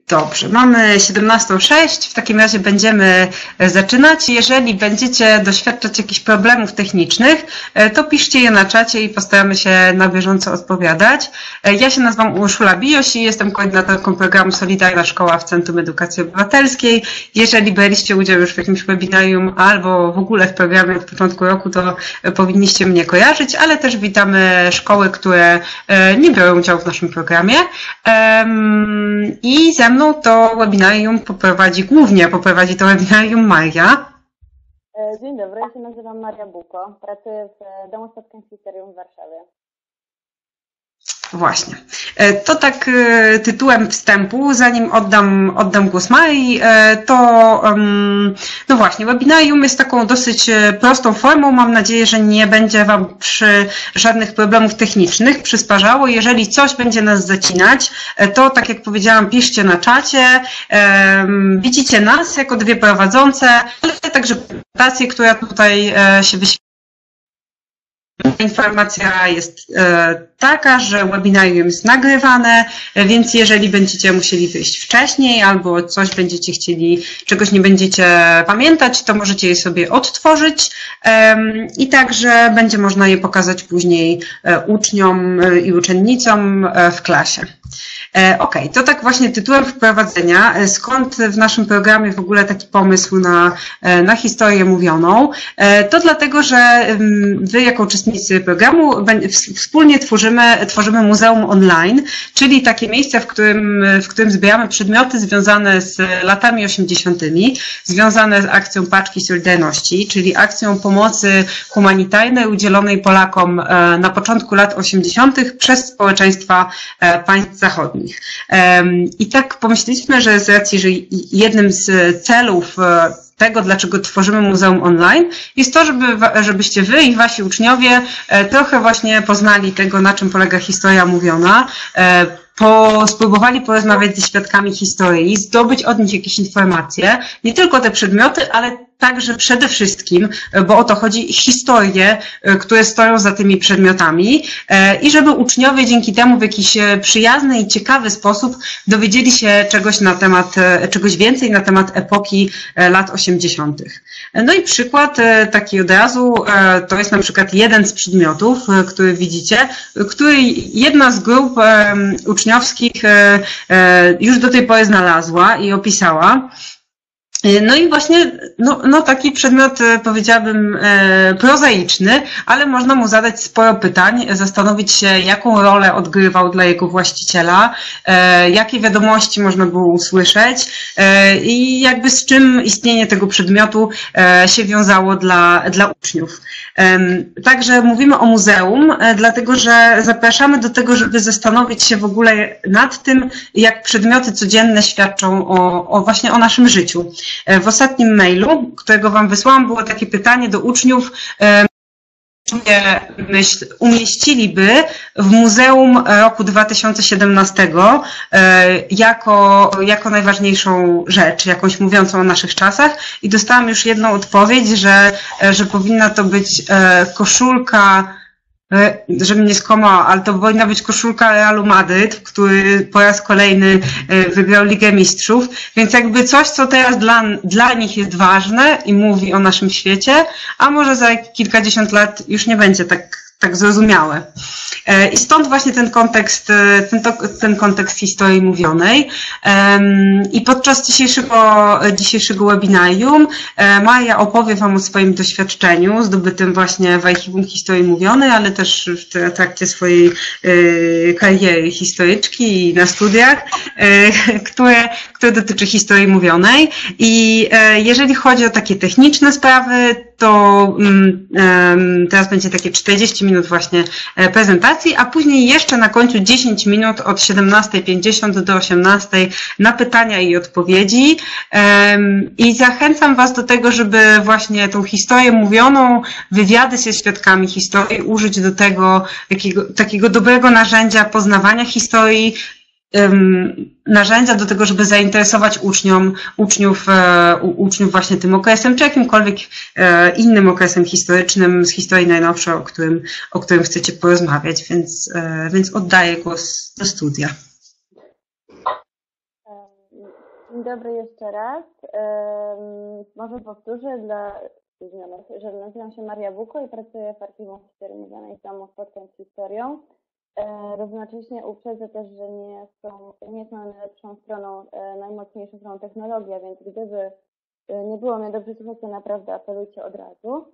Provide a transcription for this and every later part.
Dobrze, mamy 17:06, w takim razie będziemy zaczynać. Jeżeli będziecie doświadczać jakichś problemów technicznych, to piszcie je na czacie i postaramy się na bieżąco odpowiadać. Ja się nazywam Urszula Bijoś i jestem koordynatorką programu Solidarna Szkoła w Centrum Edukacji Obywatelskiej. Jeżeli braliście udział już w jakimś webinarium albo w ogóle w programie od początku roku, to powinniście mnie kojarzyć, ale też witamy szkoły, które nie biorą udziału w naszym programie. I ze mną to webinarium głównie poprowadzi to webinarium Maria. Dzień dobry, ja się nazywam Maria Buko, pracuję w Domu Spotkań Historii w Warszawie. Właśnie. To tak tytułem wstępu, zanim oddam głos Marii, to no właśnie, webinarium jest taką dosyć prostą formą. Mam nadzieję, że nie będzie Wam przy żadnych problemów technicznych przysparzało. Jeżeli coś będzie nas zacinać, to tak jak powiedziałam, piszcie na czacie. Widzicie nas jako dwie prowadzące, ale także prezentację, która tutaj się wyświetla. Informacja jest taka, że webinarium jest nagrywane, więc jeżeli będziecie musieli wyjść wcześniej albo coś będziecie chcieli, czegoś nie będziecie pamiętać, to możecie je sobie odtworzyć i także będzie można je pokazać później uczniom i uczennicom w klasie. Ok, to tak właśnie tytułem wprowadzenia. Skąd w naszym programie w ogóle taki pomysł na historię mówioną? To dlatego, że Wy jako uczestnicy programu wspólnie tworzymy muzeum online, czyli takie miejsce, w którym zbieramy przedmioty związane z latami 80., związane z akcją Paczki Solidarności, czyli akcją pomocy humanitarnej udzielonej Polakom na początku lat 80. przez społeczeństwa państw zachodnich. I tak pomyśleliśmy, że z racji, że jednym z celów tego, dlaczego tworzymy muzeum online, jest to, żebyście Wy i Wasi uczniowie trochę właśnie poznali tego, na czym polega historia mówiona, spróbowali porozmawiać ze świadkami historii, zdobyć od nich jakieś informacje, nie tylko te przedmioty, ale także przede wszystkim, bo o to chodzi, historie, które stoją za tymi przedmiotami i żeby uczniowie dzięki temu w jakiś przyjazny i ciekawy sposób dowiedzieli się czegoś więcej na temat epoki lat 80. No i przykład taki od razu, to jest na przykład jeden z przedmiotów, który widzicie, który jedna z grup uczniowskich już do tej pory znalazła i opisała. No i właśnie taki przedmiot, powiedziałabym, prozaiczny, ale można mu zadać sporo pytań, zastanowić się, jaką rolę odgrywał dla jego właściciela, jakie wiadomości można było usłyszeć i jakby z czym istnienie tego przedmiotu się wiązało dla uczniów. Także mówimy o muzeum, dlatego że zapraszamy do tego, żeby zastanowić się w ogóle nad tym, jak przedmioty codzienne świadczą właśnie o naszym życiu. W ostatnim mailu, którego Wam wysłałam, było takie pytanie do uczniów, umieściliby w Muzeum roku 2017 jako najważniejszą rzecz, jakąś mówiącą o naszych czasach i dostałam już jedną odpowiedź, że powinna to być koszulka, żeby mnie skłamała, ale to powinna być koszulka Realu Madryt, który po raz kolejny wygrał Ligę Mistrzów, więc jakby coś, co teraz dla nich jest ważne i mówi o naszym świecie, a może za kilkadziesiąt lat już nie będzie tak zrozumiałe. I stąd właśnie ten kontekst historii mówionej. I podczas dzisiejszego webinarium Maja opowie Wam o swoim doświadczeniu zdobytym właśnie w Archiwum Historii Mówionej, ale też w trakcie swojej kariery historyczki i na studiach, które dotyczy historii mówionej. I jeżeli chodzi o takie techniczne sprawy, to teraz będzie takie 40 minut właśnie prezentacji, a później jeszcze na końcu 10 minut od 17:50 do 18:00 na pytania i odpowiedzi. I zachęcam Was do tego, żeby właśnie tą historię mówioną, wywiady ze świadkami historii użyć do tego takiego dobrego narzędzia poznawania historii, narzędzia do tego, żeby zainteresować uczniów właśnie tym okresem, czy jakimkolwiek innym okresem historycznym z historii najnowszej, o którym chcecie porozmawiać, więc oddaję głos do studia. Dzień dobry jeszcze raz. Może powtórzę dla znajomych, że nazywam się Maria Buko i pracuję w Archiwum Historii Mówionej z Domu Spotkań z Historią. Równocześnie uprzedzę też, że nie jest moją najlepszą stroną, najmocniejszą stroną technologia, więc gdyby nie było mnie dobrze słychać, to naprawdę apelujcie od razu.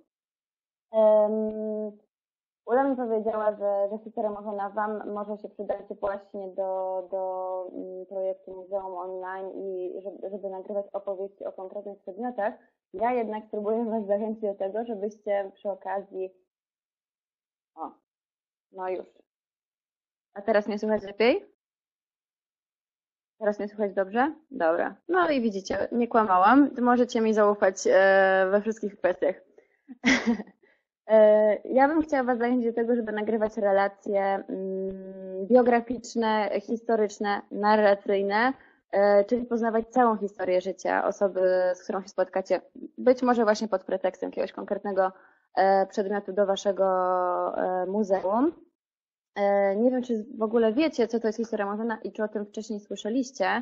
Ula mi powiedziała, że historia mówiona Wam może się przydać właśnie do projektu Muzeum Online i żeby nagrywać opowieści o konkretnych przedmiotach. Ja jednak spróbuję Was zachęcić do tego, żebyście przy okazji... O, no już. A teraz mnie słychać lepiej? Teraz mnie słychać dobrze? Dobra. No i widzicie, nie kłamałam. Możecie mi zaufać we wszystkich kwestiach. Ja bym chciała Was zachęcić do tego, żeby nagrywać relacje biograficzne, historyczne, narracyjne, czyli poznawać całą historię życia osoby, z którą się spotkacie, być może właśnie pod pretekstem jakiegoś konkretnego przedmiotu do Waszego muzeum. Nie wiem, czy w ogóle wiecie, co to jest historia mówiona i czy o tym wcześniej słyszeliście.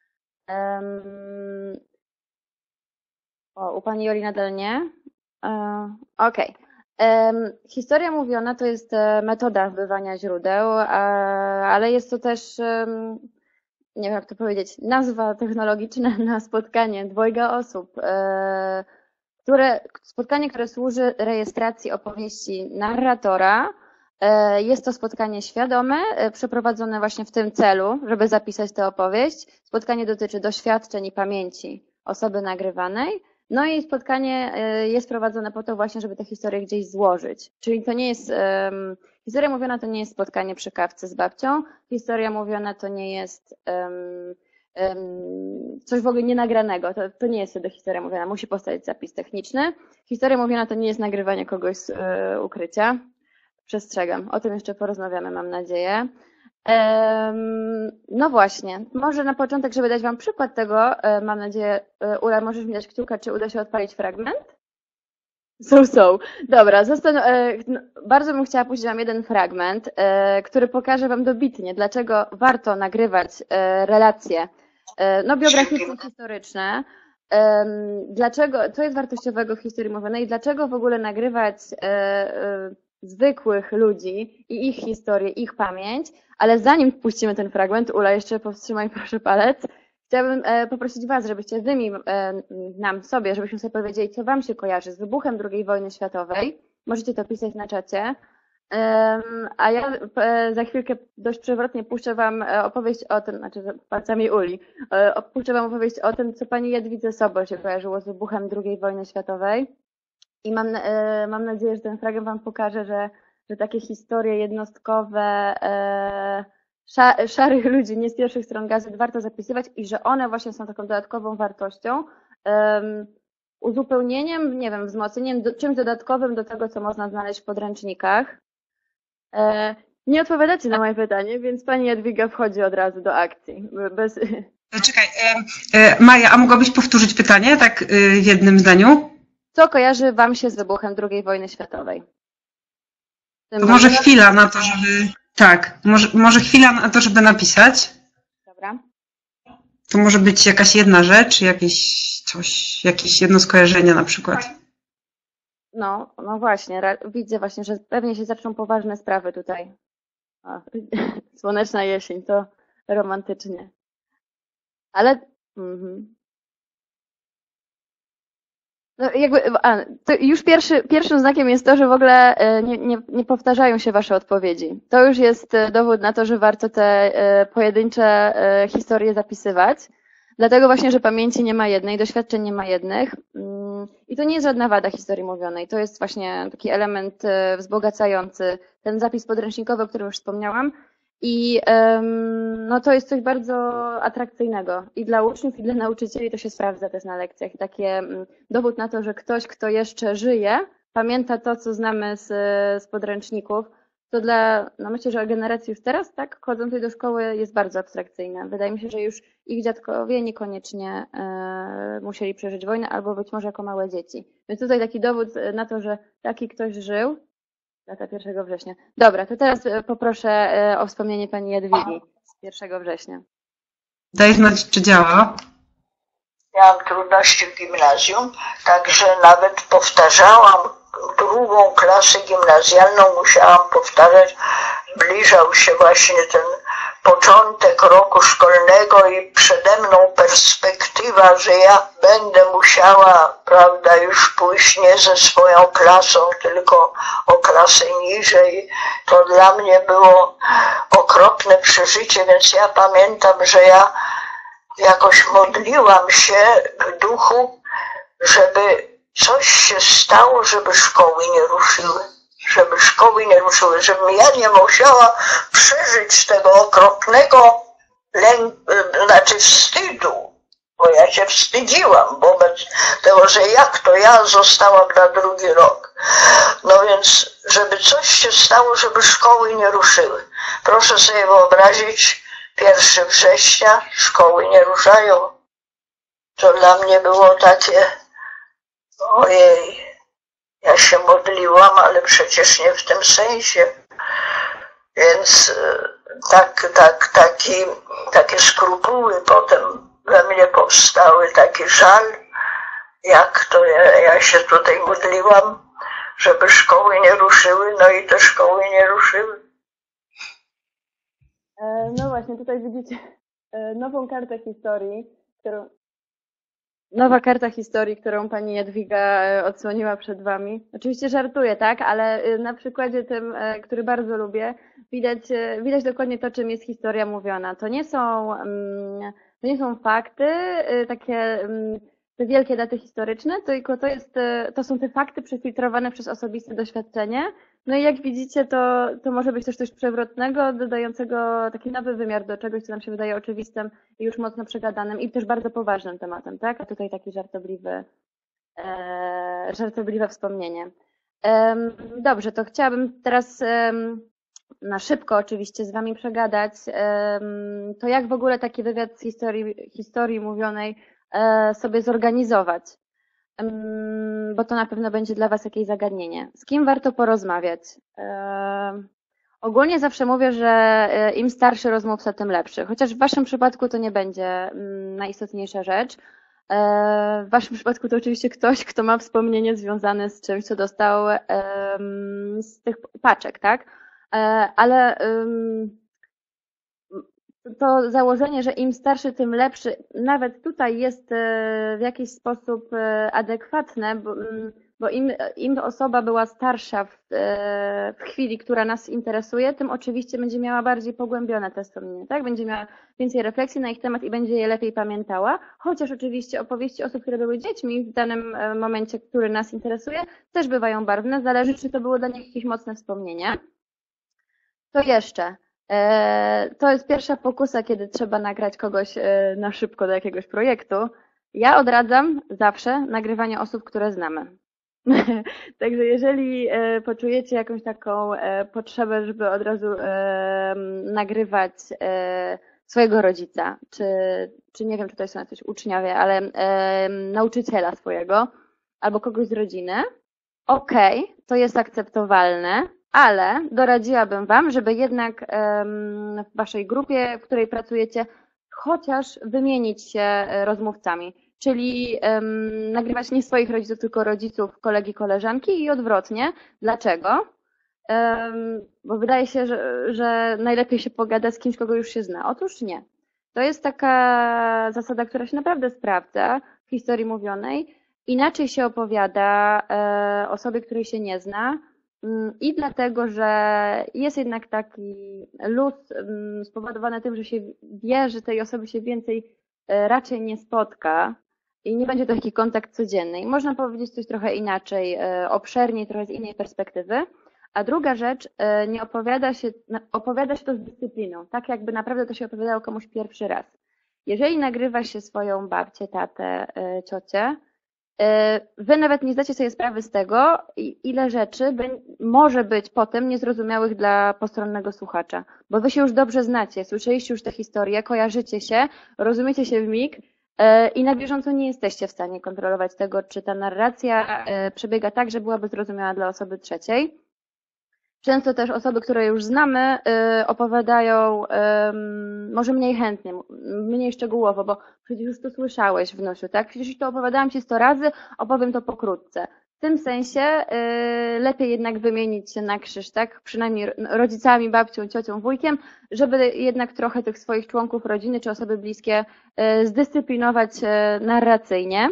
O, u Pani Joli nadal nie? Okej. Historia mówiona to jest metoda wbywania źródeł, ale jest to też, nie wiem jak to powiedzieć, nazwa technologiczna na spotkanie dwojga osób, spotkanie, które służy rejestracji opowieści narratora. Jest to spotkanie świadome, przeprowadzone właśnie w tym celu, żeby zapisać tę opowieść. Spotkanie dotyczy doświadczeń i pamięci osoby nagrywanej. No i spotkanie jest prowadzone po to właśnie, żeby tę historię gdzieś złożyć. Czyli to nie jest, historia mówiona to nie jest spotkanie przy kawce z babcią, historia mówiona to nie jest coś w ogóle nienagranego, to nie jest wtedy historia mówiona, musi powstać zapis techniczny. Historia mówiona to nie jest nagrywanie kogoś z ukrycia. Przestrzegam. O tym jeszcze porozmawiamy, mam nadzieję. No właśnie, może na początek, żeby dać Wam przykład tego, mam nadzieję, Ula, możesz mi dać kciuka, czy uda się odpalić fragment? Dobra, bardzo bym chciała puścić Wam jeden fragment, który pokaże Wam dobitnie, dlaczego warto nagrywać relacje biograficzne, historyczne, co jest wartościowego w historii mówionej i dlaczego w ogóle nagrywać zwykłych ludzi i ich historię, ich pamięć, ale zanim puścimy ten fragment, Ula, jeszcze powstrzymaj proszę palec, chciałabym poprosić Was, żebyście Wy żebyśmy sobie powiedzieli, co Wam się kojarzy z wybuchem II wojny światowej. Możecie to pisać na czacie. A ja za chwilkę dość przewrotnie puszczę Wam opowieść o tym, znaczy palcami Uli, puszczę Wam opowieść o tym, co Pani Jadwidze Sobol się kojarzyło z wybuchem II wojny światowej. I mam nadzieję, że ten fragment Wam pokaże, że takie historie jednostkowe, szarych ludzi, nie z pierwszych stron gazet warto zapisywać i że one właśnie są taką dodatkową wartością, uzupełnieniem, nie wiem, wzmocnieniem, czymś dodatkowym do tego, co można znaleźć w podręcznikach. Nie odpowiadacie na moje pytanie, więc Pani Jadwiga wchodzi od razu do akcji. Czekaj, Maja, a mogłabyś powtórzyć pytanie, tak w jednym zdaniu? Co kojarzy Wam się z wybuchem II wojny światowej? To może chwila na to, żeby... Tak, może chwila na to, żeby napisać. Dobra. To może być jakaś jedna rzecz, jakieś jedno skojarzenie na przykład. No właśnie, widzę właśnie, że pewnie się zaczną poważne sprawy tutaj. Słoneczna jesień, to romantycznie. Ale... No to już pierwszym znakiem jest to, że w ogóle nie powtarzają się Wasze odpowiedzi. To już jest dowód na to, że warto te pojedyncze historie zapisywać. Dlatego właśnie, że pamięci nie ma jednej, doświadczeń nie ma jednych. I to nie jest żadna wada historii mówionej. To jest właśnie taki element wzbogacający. Ten zapis podręcznikowy, o którym już wspomniałam. I to jest coś bardzo atrakcyjnego i dla uczniów, i dla nauczycieli to się sprawdza też na lekcjach. Takie dowód na to, że ktoś, kto jeszcze żyje, pamięta to, co znamy z podręczników, to myślę, że generacji już teraz, tak, chodzącej do szkoły jest bardzo abstrakcyjne. Wydaje mi się, że już ich dziadkowie niekoniecznie musieli przeżyć wojnę albo być może jako małe dzieci. Więc tutaj taki dowód na to, że taki ktoś żył. Data 1 września. Dobra, to teraz poproszę o wspomnienie Pani Jadwigi z 1 września. Daj znać, czy działa. miałam trudności w gimnazjum, także nawet powtarzałam drugą klasę gimnazjalną, musiałam powtarzać. Zbliżał się właśnie ten początek roku szkolnego i przede mną perspektywa, że ja będę musiała, prawda, już pójść nie ze swoją klasą, tylko o klasę niżej. To dla mnie było okropne przeżycie, więc ja pamiętam, że ja jakoś modliłam się w duchu, żeby coś się stało, żeby szkoły nie ruszyły. Żebym ja nie musiała przeżyć tego okropnego wstydu, bo ja się wstydziłam wobec tego, że jak to ja zostałam na drugi rok. No więc, żeby coś się stało, żeby szkoły nie ruszyły. Proszę sobie wyobrazić, 1 września szkoły nie ruszają. To dla mnie było takie, ojej, ja się modliłam, ale przecież nie w tym sensie. Więc takie skrupuły potem we mnie powstały, taki żal, jak to ja się tutaj modliłam, żeby szkoły nie ruszyły, no i te szkoły nie ruszyły. No właśnie, tutaj widzicie nową kartę historii, nowa karta historii, którą pani Jadwiga odsłoniła przed wami. Oczywiście żartuję, tak? Ale na przykładzie tym, który bardzo lubię, widać dokładnie to, czym jest historia mówiona. To nie są fakty, takie te wielkie daty historyczne, tylko to są te fakty przefiltrowane przez osobiste doświadczenie. No i jak widzicie, to może być też coś przewrotnego, dodającego taki nowy wymiar do czegoś, co nam się wydaje oczywistym i już mocno przegadanym i też bardzo poważnym tematem, tak? A tutaj taki żartobliwe wspomnienie. Dobrze, to chciałabym teraz na szybko oczywiście z wami przegadać to, jak w ogóle taki wywiad z historii mówionej sobie zorganizować. Bo to na pewno będzie dla was jakieś zagadnienie. Z kim warto porozmawiać? Ogólnie zawsze mówię, że im starszy rozmówca, tym lepszy. Chociaż w waszym przypadku to nie będzie najistotniejsza rzecz. W waszym przypadku to oczywiście ktoś, kto ma wspomnienie związane z czymś, co dostał z tych paczek, tak? Ale to założenie, że im starszy, tym lepszy, nawet tutaj jest w jakiś sposób adekwatne, bo im osoba była starsza w chwili, która nas interesuje, tym oczywiście będzie miała bardziej pogłębione te wspomnienia, tak? Będzie miała więcej refleksji na ich temat i będzie je lepiej pamiętała, chociaż oczywiście opowieści osób, które były dziećmi w danym momencie, który nas interesuje, też bywają barwne, zależy, czy to było dla nich jakieś mocne wspomnienie. To jeszcze. To jest pierwsza pokusa, kiedy trzeba nagrać kogoś na szybko do jakiegoś projektu. Ja odradzam zawsze nagrywanie osób, które znamy. Także jeżeli poczujecie jakąś taką potrzebę, żeby od razu nagrywać swojego rodzica, czy nie wiem, czy to są jacyś uczniowie, ale nauczyciela swojego, albo kogoś z rodziny, okej, to jest akceptowalne, ale doradziłabym wam, żeby jednak w waszej grupie, w której pracujecie, chociaż wymienić się rozmówcami. Czyli nagrywać nie swoich rodziców, tylko rodziców kolegi, koleżanki i odwrotnie. Dlaczego? Bo wydaje się, że najlepiej się pogada z kimś, kogo już się zna. Otóż nie. To jest taka zasada, która się naprawdę sprawdza w historii mówionej. Inaczej się opowiada osobie, której się nie zna, i dlatego, że jest jednak taki luz spowodowany tym, że się wie, że tej osoby się więcej raczej nie spotka i nie będzie to taki kontakt codzienny. I można powiedzieć coś trochę inaczej, obszerniej, trochę z innej perspektywy. A druga rzecz, nie opowiada się to z dyscypliną, tak jakby naprawdę to się opowiadało komuś pierwszy raz. Jeżeli nagrywa się swoją babcię, tatę, ciocię, wy nawet nie zdacie sobie sprawy z tego, ile rzeczy może być potem niezrozumiałych dla postronnego słuchacza, bo wy się już dobrze znacie, słyszeliście już te historie, kojarzycie się, rozumiecie się w mig i na bieżąco nie jesteście w stanie kontrolować tego, czy ta narracja przebiega tak, że byłaby zrozumiała dla osoby trzeciej. Często też osoby, które już znamy, opowiadają może mniej chętnie, mniej szczegółowo, bo przecież już to słyszałeś, wnusiu, tak? Przecież to opowiadałam ci 100 razy, opowiem to pokrótce. W tym sensie lepiej jednak wymienić się na krzyż, tak? Przynajmniej rodzicami, babcią, ciocią, wujkiem, żeby jednak trochę tych swoich członków rodziny czy osoby bliskie zdyscyplinować narracyjnie.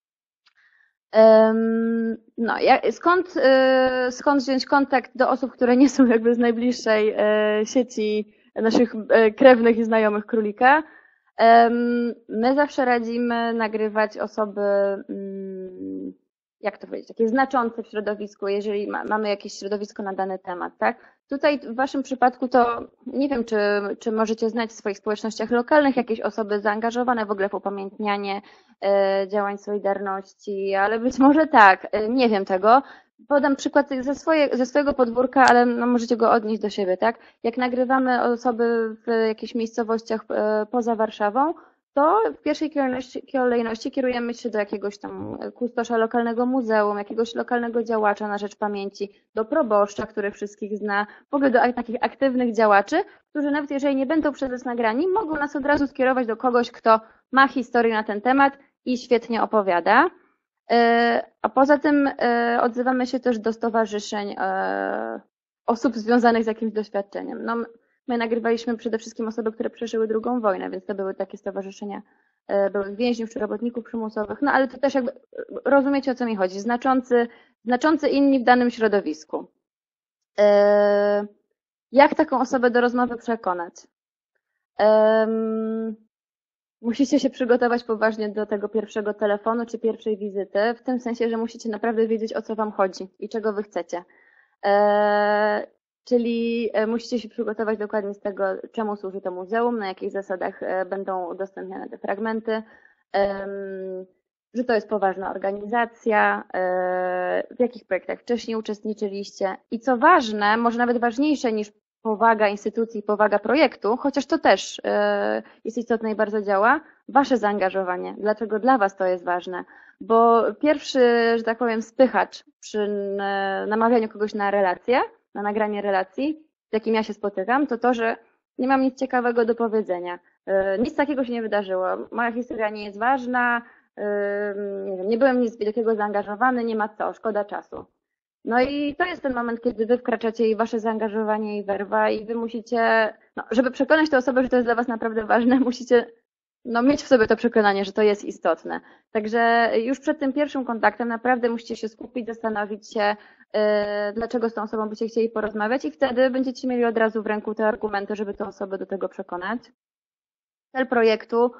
No, skąd wziąć kontakt do osób, które nie są jakby z najbliższej sieci naszych krewnych i znajomych królika? My zawsze radzimy nagrywać osoby, jak to powiedzieć, takie znaczące w środowisku, jeżeli mamy jakieś środowisko na dany temat, tak? Tutaj w waszym przypadku to nie wiem, czy możecie znać w swoich społecznościach lokalnych jakieś osoby zaangażowane w ogóle w upamiętnianie działań Solidarności, ale być może tak, nie wiem tego. Podam przykład ze swojego podwórka, ale no możecie go odnieść do siebie, tak? Jak nagrywamy osoby w jakichś miejscowościach poza Warszawą, to w pierwszej kolejności kierujemy się do jakiegoś tam kustosza lokalnego muzeum, jakiegoś lokalnego działacza na rzecz pamięci, do proboszcza, który wszystkich zna, w ogóle do takich aktywnych działaczy, którzy nawet jeżeli nie będą przez nas nagrani, mogą nas od razu skierować do kogoś, kto ma historię na ten temat i świetnie opowiada. A poza tym odzywamy się też do stowarzyszeń osób związanych z jakimś doświadczeniem. No, my nagrywaliśmy przede wszystkim osoby, które przeżyły II wojnę, więc to były takie stowarzyszenia byłych więźniów czy robotników przymusowych. No ale to też jakby rozumiecie, o co mi chodzi. Znaczący inni w danym środowisku. Jak taką osobę do rozmowy przekonać? Musicie się przygotować poważnie do tego pierwszego telefonu czy pierwszej wizyty, w tym sensie, że musicie naprawdę wiedzieć, o co wam chodzi i czego wy chcecie. Czyli musicie się przygotować dokładnie z tego, czemu służy to muzeum, na jakich zasadach będą udostępniane te fragmenty, że to jest poważna organizacja, w jakich projektach wcześniej uczestniczyliście i co ważne, może nawet ważniejsze niż powaga instytucji, powaga projektu, chociaż to też jest istotne i bardzo działa, wasze zaangażowanie. Dlaczego dla was to jest ważne? Bo pierwszy, że tak powiem, spychacz przy namawianiu kogoś na relację, na nagranie relacji, z jakim ja się spotykam, to to, że nie mam nic ciekawego do powiedzenia. Nic takiego się nie wydarzyło. Moja historia nie jest ważna, nie wiem, nie byłem nic wielkiego zaangażowany, nie ma co, szkoda czasu. No i to jest ten moment, kiedy wy wkraczacie i wasze zaangażowanie i werwa i wy musicie, no, żeby przekonać tę osobę, że to jest dla was naprawdę ważne, musicie mieć w sobie to przekonanie, że to jest istotne. Także już przed tym pierwszym kontaktem naprawdę musicie się skupić, zastanowić się, dlaczego z tą osobą byście chcieli porozmawiać i wtedy będziecie mieli od razu w ręku te argumenty, żeby tę osobę do tego przekonać. Cel projektu,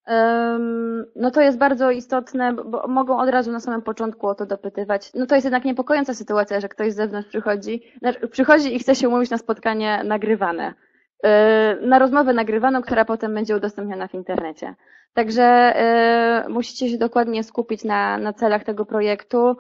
no to jest bardzo istotne, bo mogą od razu na samym początku o to dopytywać. No to jest jednak niepokojąca sytuacja, że ktoś z zewnątrz przychodzi i chce się umówić na spotkanie nagrywane. Na rozmowę nagrywaną, która potem będzie udostępniona w internecie. Także musicie się dokładnie skupić na celach tego projektu.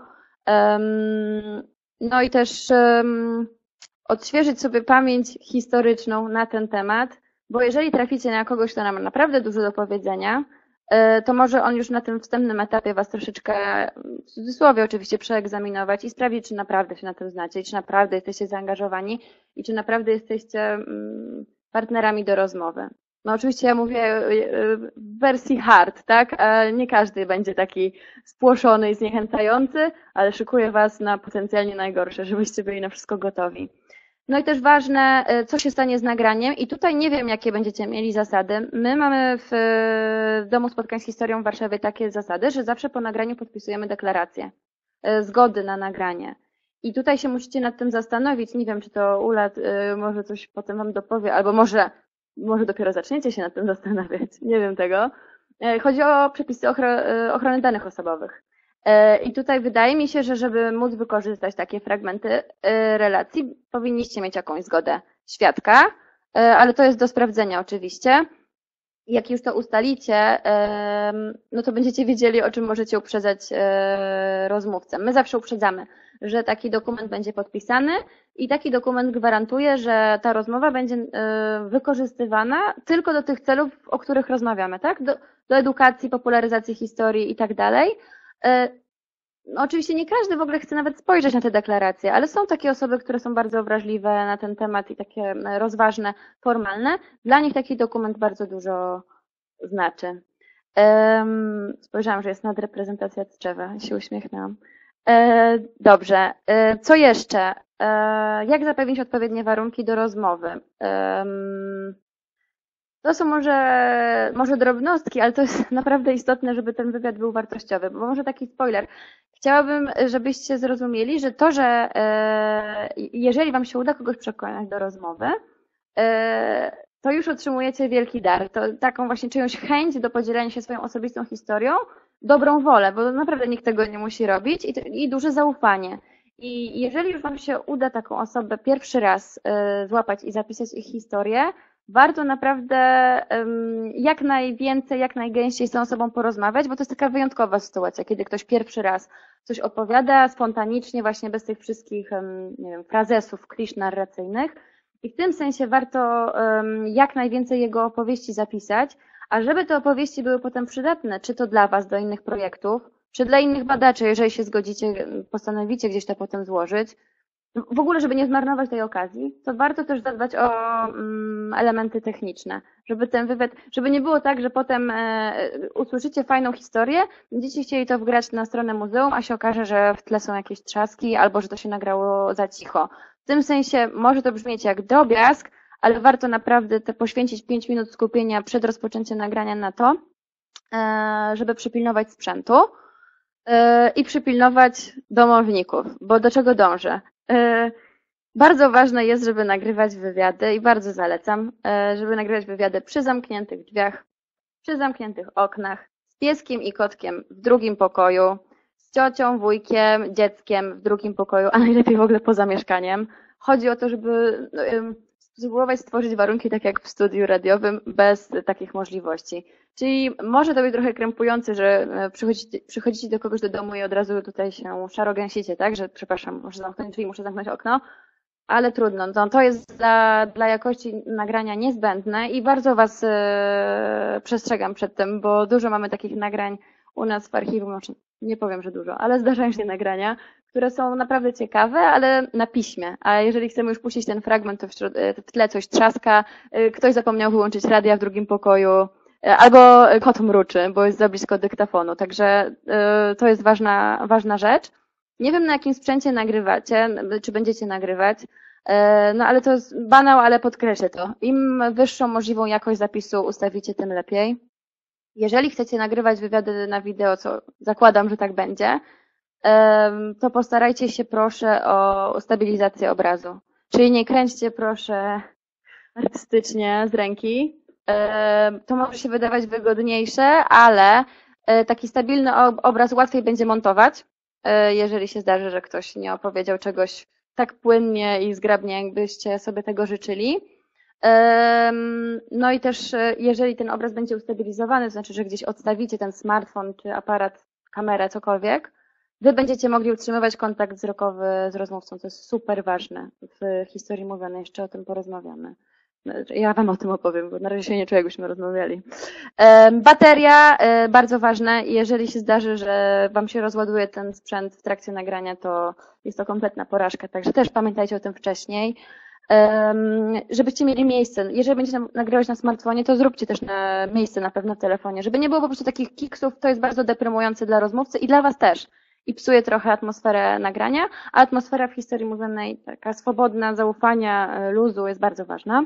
No i też odświeżyć sobie pamięć historyczną na ten temat, bo jeżeli traficie na kogoś, kto ma naprawdę dużo do powiedzenia, to może on już na tym wstępnym etapie was troszeczkę, w cudzysłowie oczywiście, przeegzaminować i sprawdzić, czy naprawdę się na tym znacie, i czy naprawdę jesteście zaangażowani i czy naprawdę jesteście partnerami do rozmowy. No oczywiście ja mówię w wersji hard, tak? Nie każdy będzie taki spłoszony i zniechęcający, ale szykuję was na potencjalnie najgorsze, żebyście byli na wszystko gotowi. No i też ważne, co się stanie z nagraniem i tutaj nie wiem, jakie będziecie mieli zasady. My mamy w Domu Spotkań z Historią w Warszawie takie zasady, że zawsze po nagraniu podpisujemy deklarację zgody na nagranie. I tutaj się musicie nad tym zastanowić. Nie wiem, czy to Ula może coś potem wam dopowie, albo może dopiero zaczniecie się nad tym zastanawiać. Nie wiem tego. Chodzi o przepisy ochrony danych osobowych. I tutaj wydaje mi się, że żeby móc wykorzystać takie fragmenty relacji, powinniście mieć jakąś zgodę świadka, ale to jest do sprawdzenia oczywiście. Jak już to ustalicie, no to będziecie wiedzieli, o czym możecie uprzedzać rozmówcę. My zawsze uprzedzamy, że taki dokument będzie podpisany i taki dokument gwarantuje, że ta rozmowa będzie wykorzystywana tylko do tych celów, o których rozmawiamy, tak? Do edukacji, popularyzacji historii i tak dalej. no oczywiście nie każdy w ogóle chce nawet spojrzeć na te deklaracje, ale są takie osoby, które są bardzo wrażliwe na ten temat i takie rozważne, formalne. Dla nich taki dokument bardzo dużo znaczy. Spojrzałam, że jest nadreprezentacja Tczewa, się uśmiechnęłam. Dobrze. Co jeszcze? Jak zapewnić odpowiednie warunki do rozmowy? To są może drobnostki, ale to jest naprawdę istotne, żeby ten wywiad był wartościowy. Bo może taki spoiler. Chciałabym, żebyście zrozumieli, że to, że jeżeli wam się uda kogoś przekonać do rozmowy, to już otrzymujecie wielki dar. To taką właśnie czyjąś chęć do podzielenia się swoją osobistą historią, dobrą wolę, bo naprawdę nikt tego nie musi robić i duże zaufanie. I jeżeli już wam się uda taką osobę pierwszy raz złapać i zapisać ich historię, warto naprawdę jak najwięcej, jak najgęściej z tą osobą porozmawiać, bo to jest taka wyjątkowa sytuacja, kiedy ktoś pierwszy raz coś opowiada spontanicznie, właśnie bez tych wszystkich, nie wiem, frazesów, klisz narracyjnych. I w tym sensie warto jak najwięcej jego opowieści zapisać, a żeby te opowieści były potem przydatne, czy to dla was do innych projektów, czy dla innych badaczy, jeżeli się zgodzicie, postanowicie gdzieś to potem złożyć, w ogóle, żeby nie zmarnować tej okazji, to warto też zadbać o elementy techniczne, żeby ten wywiad, żeby nie było tak, że potem usłyszycie fajną historię, będziecie chcieli to wgrać na stronę muzeum, a się okaże, że w tle są jakieś trzaski albo że to się nagrało za cicho. W tym sensie może to brzmieć jak drobiazg, ale warto naprawdę poświęcić 5 minut skupienia przed rozpoczęciem nagrania na to, żeby przypilnować sprzętu i przypilnować domowników, bo do czego dążę? Bardzo ważne jest, żeby nagrywać wywiady i bardzo zalecam, żeby nagrywać wywiady przy zamkniętych drzwiach, przy zamkniętych oknach, z pieskiem i kotkiem w drugim pokoju, z ciocią, wujkiem, dzieckiem w drugim pokoju, a najlepiej w ogóle poza mieszkaniem. Chodzi o to, żeby spróbować stworzyć warunki tak jak w studiu radiowym bez takich możliwości. Czyli może to być trochę krępujące, że przychodzicie do kogoś do domu i od razu tutaj się szarogęsicie, tak? Że przepraszam, muszę zamknąć drzwi, muszę zamknąć okno, ale trudno. No, to jest dla jakości nagrania niezbędne i bardzo was przestrzegam przed tym, bo dużo mamy takich nagrań u nas w archiwum, nie powiem, że dużo, ale zdarzają się nagrania, które są naprawdę ciekawe, ale na piśmie. A jeżeli chcemy już puścić ten fragment, to w tle coś trzaska, ktoś zapomniał wyłączyć radia w drugim pokoju, albo kot mruczy, bo jest za blisko dyktafonu. Także to jest ważna rzecz. Nie wiem, na jakim sprzęcie nagrywacie, czy będziecie nagrywać, no ale to jest banał, ale podkreślę to. Im wyższą możliwą jakość zapisu ustawicie, tym lepiej. Jeżeli chcecie nagrywać wywiady na wideo, co zakładam, że tak będzie, to postarajcie się proszę o stabilizację obrazu. Czyli nie kręćcie proszę artystycznie z ręki. To może się wydawać wygodniejsze, ale taki stabilny obraz łatwiej będzie montować, jeżeli się zdarzy, że ktoś nie opowiedział czegoś tak płynnie i zgrabnie, jakbyście sobie tego życzyli. No i też jeżeli ten obraz będzie ustabilizowany, to znaczy, że gdzieś odstawicie ten smartfon czy aparat, kamerę, cokolwiek, wy będziecie mogli utrzymywać kontakt wzrokowy z rozmówcą. To jest super ważne w historii mówionej, jeszcze o tym porozmawiamy. Ja wam o tym opowiem, bo na razie się nie czuję, jakbyśmy rozmawiali. Bateria, bardzo ważne. Jeżeli się zdarzy, że wam się rozładuje ten sprzęt w trakcie nagrania, to jest to kompletna porażka, także też pamiętajcie o tym wcześniej. Żebyście mieli miejsce. Jeżeli będziecie nagrywać na smartfonie, to zróbcie też miejsce na pewno w telefonie, żeby nie było po prostu takich kiksów, to jest bardzo deprymujące dla rozmówcy i dla was też. I psuje trochę atmosferę nagrania, a atmosfera w historii mówionej, taka swobodna, zaufania, luzu jest bardzo ważna.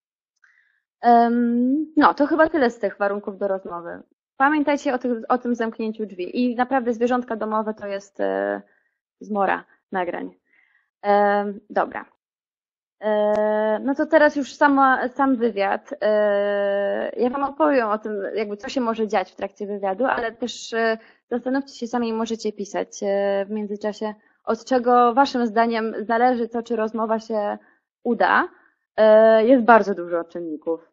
No, to chyba tyle z tych warunków do rozmowy. Pamiętajcie o tym zamknięciu drzwi. I naprawdę zwierzątka domowe to jest zmora nagrań. Dobra. No to teraz już sam wywiad. Ja wam opowiem o tym, jakby co się może dziać w trakcie wywiadu, ale też zastanówcie się sami, możecie pisać w międzyczasie, od czego waszym zdaniem zależy to, czy rozmowa się uda. Jest bardzo dużo czynników.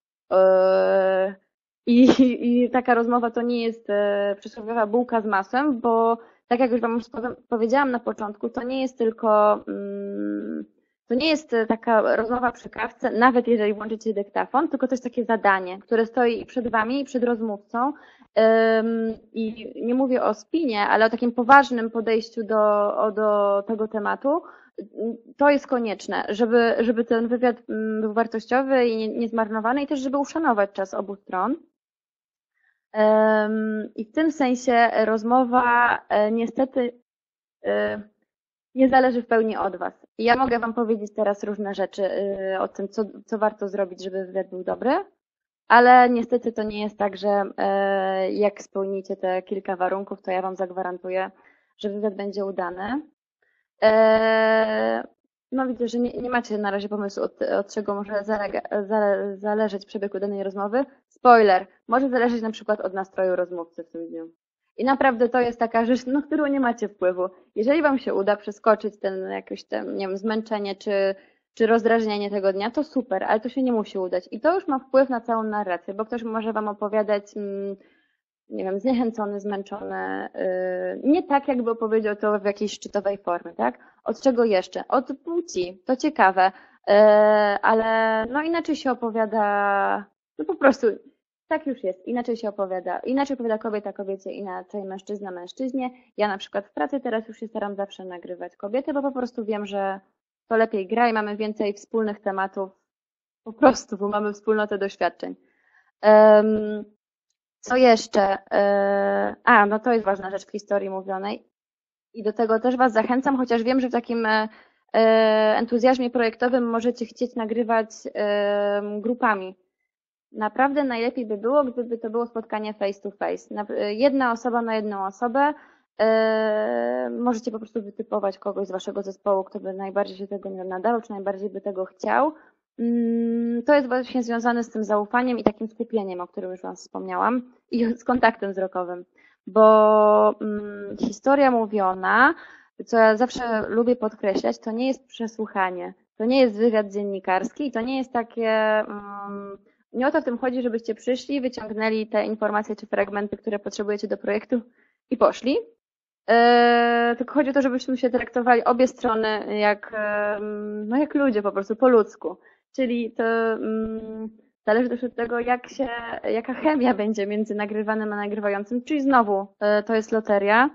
I taka rozmowa to nie jest przysłowiowa bułka z masłem, bo tak jak już wam powiedziałam na początku, to nie jest tylko To nie jest taka rozmowa przy kawce, nawet jeżeli włączycie dyktafon, tylko to jest takie zadanie, które stoi przed wami i przed rozmówcą. I nie mówię o spinie, ale o takim poważnym podejściu do tego tematu. To jest konieczne, żeby ten wywiad był wartościowy i niezmarnowany i też, żeby uszanować czas obu stron. I w tym sensie rozmowa niestety nie zależy w pełni od was. Ja mogę wam powiedzieć teraz różne rzeczy o tym, co warto zrobić, żeby wywiad był dobry, ale niestety to nie jest tak, że jak spełnicie te kilka warunków, to ja wam zagwarantuję, że wywiad będzie udany. No widzę, że nie macie na razie pomysłu, od czego może zależeć przebieg danej rozmowy. Spoiler, może zależeć na przykład od nastroju rozmówcy w tym dniu. I naprawdę to jest taka rzecz, na którą nie macie wpływu. Jeżeli wam się uda przeskoczyć jakieś nie wiem, zmęczenie czy rozdrażnienie tego dnia, to super, ale to się nie musi udać. I to już ma wpływ na całą narrację, bo ktoś może wam opowiadać, nie wiem, zniechęcony, zmęczony, nie tak jakby opowiedział to w jakiejś szczytowej formie, tak? Od czego jeszcze? Od płci, to ciekawe, ale no inaczej się opowiada, no po prostu tak już jest, inaczej opowiada kobieta kobiecie, inaczej mężczyzna mężczyźnie. Ja na przykład w pracy teraz już się staram zawsze nagrywać kobiety, bo po prostu wiem, że to lepiej gra i mamy więcej wspólnych tematów, po prostu, bo mamy wspólnotę doświadczeń. Co jeszcze? No to jest ważna rzecz w historii mówionej i do tego też was zachęcam, chociaż wiem, że w takim entuzjazmie projektowym możecie chcieć nagrywać grupami. Naprawdę najlepiej by było, gdyby to było spotkanie face to face. Jedna osoba na jedną osobę. Możecie po prostu wytypować kogoś z waszego zespołu, kto by najbardziej się tego nie nadawał, czy najbardziej by tego chciał. To jest właśnie związane z tym zaufaniem i takim skupieniem, o którym już wam wspomniałam, i z kontaktem wzrokowym. Bo historia mówiona, co ja zawsze lubię podkreślać, to nie jest przesłuchanie, to nie jest wywiad dziennikarski, to nie jest takie... Nie o to w tym chodzi, żebyście przyszli, wyciągnęli te informacje czy fragmenty, które potrzebujecie do projektu i poszli. Tylko chodzi o to, żebyśmy się traktowali obie strony jak ludzie po prostu, po ludzku. Czyli to zależy też od tego, jaka chemia będzie między nagrywanym a nagrywającym, czyli znowu to jest loteria.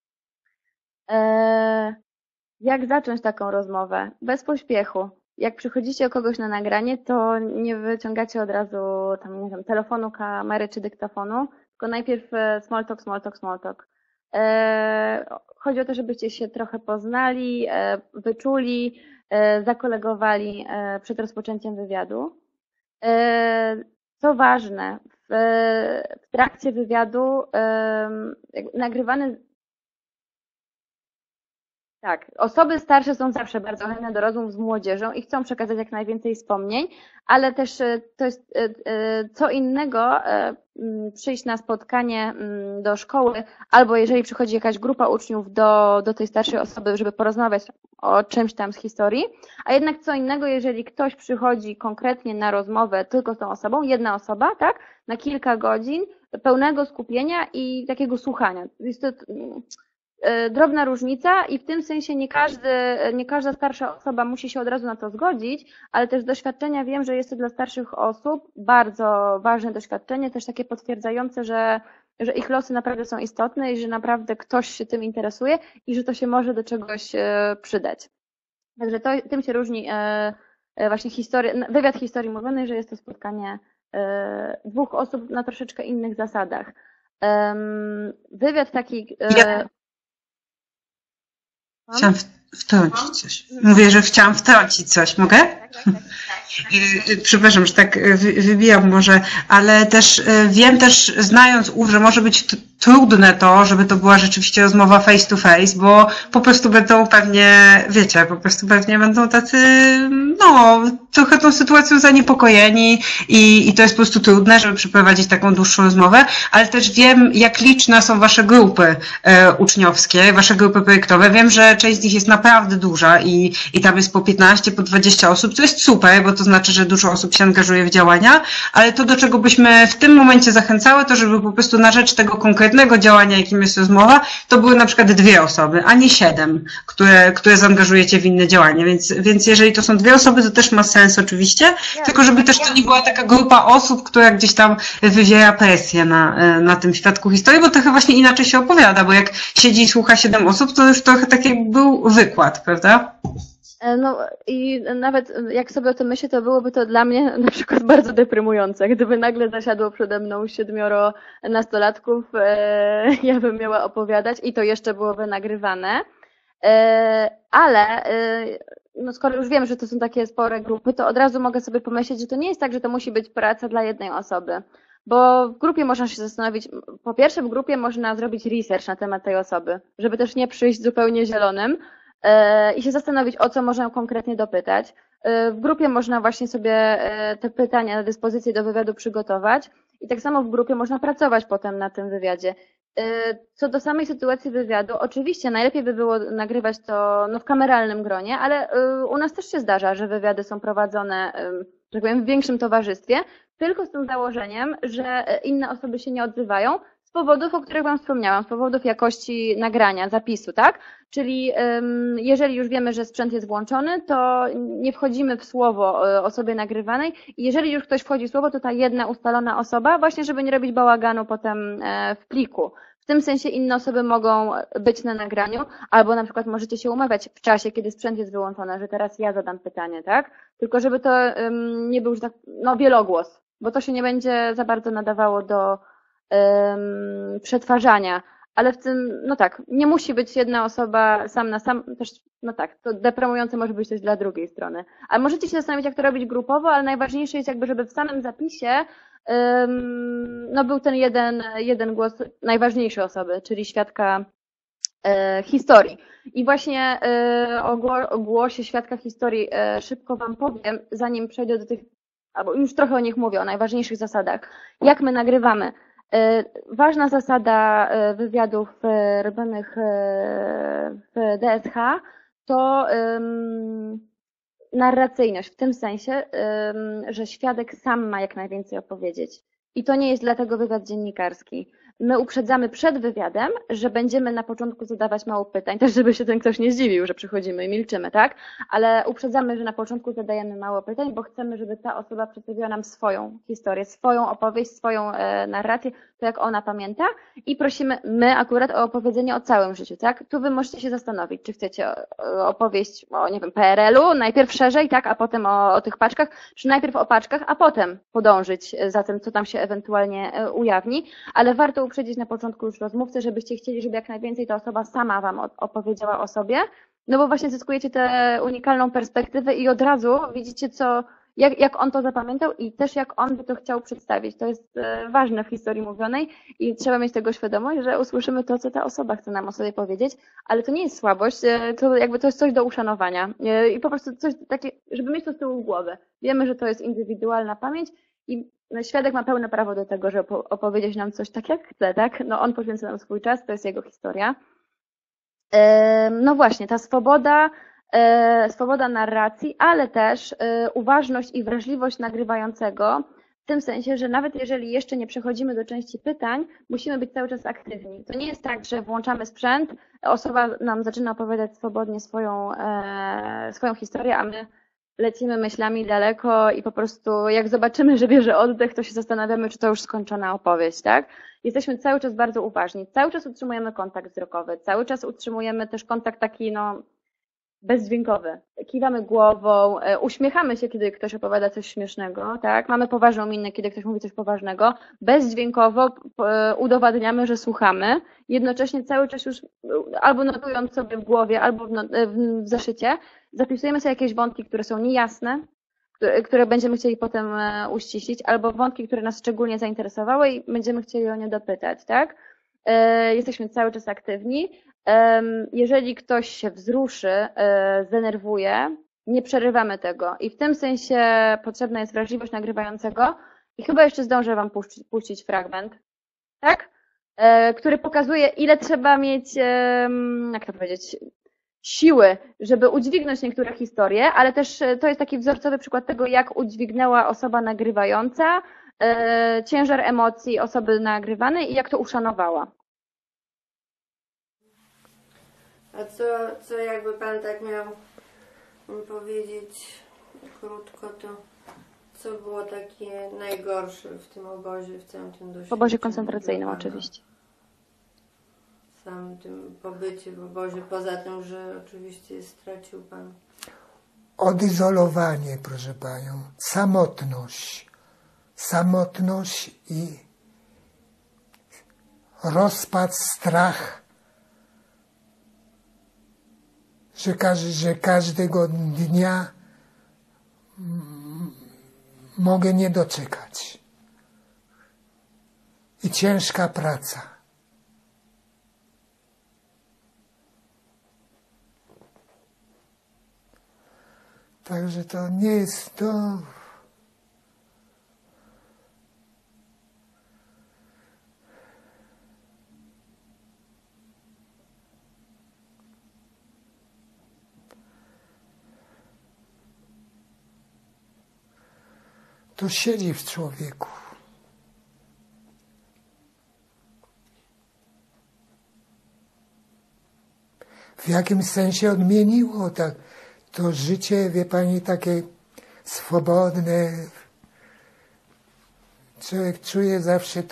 Jak zacząć taką rozmowę? Bez pośpiechu. Jak przychodzicie o kogoś na nagranie, to nie wyciągacie od razu tam, nie wiem, telefonu, kamery czy dyktafonu, tylko najpierw small talk. Chodzi o to, żebyście się trochę poznali, wyczuli, zakolegowali przed rozpoczęciem wywiadu. Co ważne, w trakcie wywiadu nagrywany... Tak, osoby starsze są zawsze bardzo chętne do rozmów z młodzieżą i chcą przekazać jak najwięcej wspomnień, ale też to jest co innego przyjść na spotkanie do szkoły, albo jeżeli przychodzi jakaś grupa uczniów do tej starszej osoby, żeby porozmawiać o czymś tam z historii, a jednak co innego, jeżeli ktoś przychodzi konkretnie na rozmowę tylko z tą osobą, jedna osoba, tak, na kilka godzin pełnego skupienia i takiego słuchania. Jest to drobna różnica i w tym sensie nie każda starsza osoba musi się od razu na to zgodzić, ale też z doświadczenia wiem, że jest to dla starszych osób bardzo ważne doświadczenie, też takie potwierdzające, że ich losy naprawdę są istotne i że naprawdę ktoś się tym interesuje i że to się może do czegoś przydać. Także tym się różni właśnie wywiad historii mówionej, że jest to spotkanie dwóch osób na troszeczkę innych zasadach. Wywiad taki... Chciałam wtrącić coś. Mówię, że chciałam wtrącić coś. Mogę? Tak. Przepraszam, że tak wybijam może, ale też wiem też, znając że może być trudne to, żeby to była rzeczywiście rozmowa face to face, bo po prostu będą pewnie, wiecie, będą tacy, trochę tą sytuacją zaniepokojeni i to jest po prostu trudne, żeby przeprowadzić taką dłuższą rozmowę, ale też wiem, jak liczne są wasze grupy uczniowskie, wasze grupy projektowe. Wiem, że część z nich jest naprawdę duża i tam jest po 15, po 20 osób, co jest super, bo to znaczy, że dużo osób się angażuje w działania, ale to, do czego byśmy w tym momencie zachęcały, to żeby po prostu na rzecz tego konkretnego konkretnego działania, jakim jest rozmowa, to były na przykład 2 osoby, a nie 7, które zaangażujecie w inne działania. Więc jeżeli to są 2 osoby, to też ma sens oczywiście, tylko żeby też to nie była taka grupa osób, która gdzieś tam wywiera presję na tym świadku historii, bo trochę właśnie inaczej się opowiada, bo jak siedzi i słucha 7 osób, to już trochę tak jakby był wykład, prawda? No i nawet jak sobie o tym myślę, to byłoby to dla mnie na przykład bardzo deprymujące. Gdyby nagle zasiadło przede mną 7 nastolatków, ja bym miała opowiadać i to jeszcze byłoby nagrywane. Ale no skoro już wiem, że to są takie spore grupy, to od razu mogę sobie pomyśleć, że to nie jest tak, że to musi być praca dla jednej osoby. Bo w grupie można się zastanowić, po pierwsze w grupie można zrobić research na temat tej osoby, żeby też nie przyjść zupełnie zielonym i się zastanowić, o co można konkretnie dopytać. W grupie można właśnie sobie te pytania na dyspozycję do wywiadu przygotować i tak samo w grupie można pracować potem na tym wywiadzie. Co do samej sytuacji wywiadu, oczywiście najlepiej by było nagrywać to w kameralnym gronie, ale u nas też się zdarza, że wywiady są prowadzone, że tak powiem, w większym towarzystwie, tylko z tym założeniem, że inne osoby się nie odzywają z powodów, o których Wam wspomniałam, z powodów jakości nagrania, zapisu, tak? Czyli jeżeli już wiemy, że sprzęt jest włączony, to nie wchodzimy w słowo osobie nagrywanej i jeżeli już ktoś wchodzi w słowo, to ta jedna ustalona osoba, właśnie żeby nie robić bałaganu potem w pliku. W tym sensie inne osoby mogą być na nagraniu, albo na przykład możecie się umawiać w czasie, kiedy sprzęt jest wyłączony, że teraz ja zadam pytanie, tak? Tylko żeby to nie był, że tak, wielogłos, bo to się nie będzie za bardzo nadawało do przetwarzania. Ale w tym, nie musi być jedna osoba sam na sam, też, to deprymujące może być też dla drugiej strony. Ale możecie się zastanowić, jak to robić grupowo, ale najważniejsze jest jakby, żeby w samym zapisie był ten jeden głos najważniejszej osoby, czyli świadka historii. I właśnie o głosie świadka historii szybko Wam powiem, zanim przejdę do tych, albo już trochę o nich mówię, o najważniejszych zasadach. Jak my nagrywamy? Ważna zasada wywiadów robionych w DSH to narracyjność, w tym sensie, że świadek sam ma jak najwięcej opowiedzieć. I to nie jest dlatego wywiad dziennikarski. My uprzedzamy przed wywiadem, że będziemy na początku zadawać mało pytań, też żeby się ten ktoś nie zdziwił, że przychodzimy i milczymy, tak? Ale uprzedzamy, że na początku zadajemy mało pytań, bo chcemy, żeby ta osoba przedstawiła nam swoją historię, swoją opowieść, swoją narrację, to jak ona pamięta i prosimy my akurat o opowiedzenie o całym życiu, tak? Tu Wy możecie się zastanowić, czy chcecie opowieść o, nie wiem, PRL-u, najpierw szerzej, tak? A potem o tych paczkach, czy najpierw o paczkach, a potem podążyć za tym, co tam się ewentualnie ujawni, ale warto uprzedzić na początku już rozmówcę, żebyście chcieli, żeby jak najwięcej ta osoba sama Wam opowiedziała o sobie, no bo właśnie zyskujecie tę unikalną perspektywę i od razu widzicie, jak on to zapamiętał i też jak on by to chciał przedstawić. To jest ważne w historii mówionej i trzeba mieć tego świadomość, że usłyszymy to, co ta osoba chce nam o sobie powiedzieć, ale to nie jest słabość, to jest coś do uszanowania i po prostu coś takie, żeby mieć to z tyłu głowy. Wiemy, że to jest indywidualna pamięć i świadek ma pełne prawo do tego, żeby opowiedzieć nam coś tak jak chce, tak? On poświęca nam swój czas, to jest jego historia. No właśnie, ta swoboda narracji, ale też uważność i wrażliwość nagrywającego, w tym sensie, że nawet jeżeli jeszcze nie przechodzimy do części pytań, musimy być cały czas aktywni. To nie jest tak, że włączamy sprzęt, osoba nam zaczyna opowiadać swobodnie swoją historię, a my lecimy myślami daleko i po prostu jak zobaczymy, że bierze oddech, to się zastanawiamy, czy to już skończona opowieść, tak? Jesteśmy cały czas bardzo uważni, cały czas utrzymujemy kontakt wzrokowy, cały czas utrzymujemy też kontakt taki, bezdźwiękowy. Kiwamy głową, uśmiechamy się, kiedy ktoś opowiada coś śmiesznego, tak? Mamy poważną minę, kiedy ktoś mówi coś poważnego. Bezdźwiękowo udowadniamy, że słuchamy. Jednocześnie cały czas już albo notując sobie w głowie, albo w zeszycie, zapisujemy sobie jakieś wątki, które są niejasne, które będziemy chcieli potem uściślić, albo wątki, które nas szczególnie zainteresowały i będziemy chcieli o nie dopytać, tak? Jesteśmy cały czas aktywni. Jeżeli ktoś się wzruszy, zdenerwuje, nie przerywamy tego i w tym sensie potrzebna jest wrażliwość nagrywającego i chyba jeszcze zdążę Wam puścić fragment, tak? Który pokazuje, ile trzeba mieć, jak to powiedzieć, siły, żeby udźwignąć niektóre historie, ale też to jest taki wzorcowy przykład tego, jak udźwignęła osoba nagrywająca ciężar emocji osoby nagrywanej i jak to uszanowała. A co jakby pan tak miał powiedzieć krótko, to co było takie najgorsze w tym obozie, w całym tym doświadczeniu? W obozie koncentracyjnym oczywiście. W samym tym pobycie w obozie, poza tym, że oczywiście stracił pan. Odizolowanie, proszę panią, samotność. Samotność i rozpad, strach, że każdego dnia mogę nie doczekać. I ciężka praca. Także to nie jest to. To siedzi w człowieku. W jakimś sensie odmieniło tak to życie, wie pani, takie swobodne. Człowiek czuje zawsze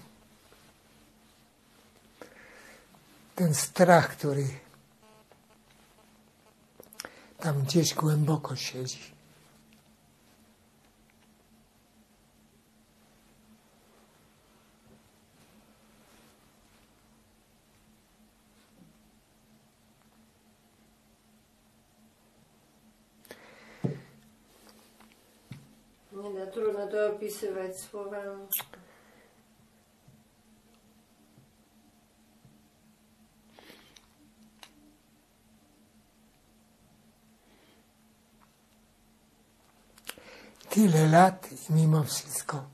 ten strach, który tam gdzieś głęboko siedzi. Trudno to opisywać słowami. Tyle lat i mimo wszystko.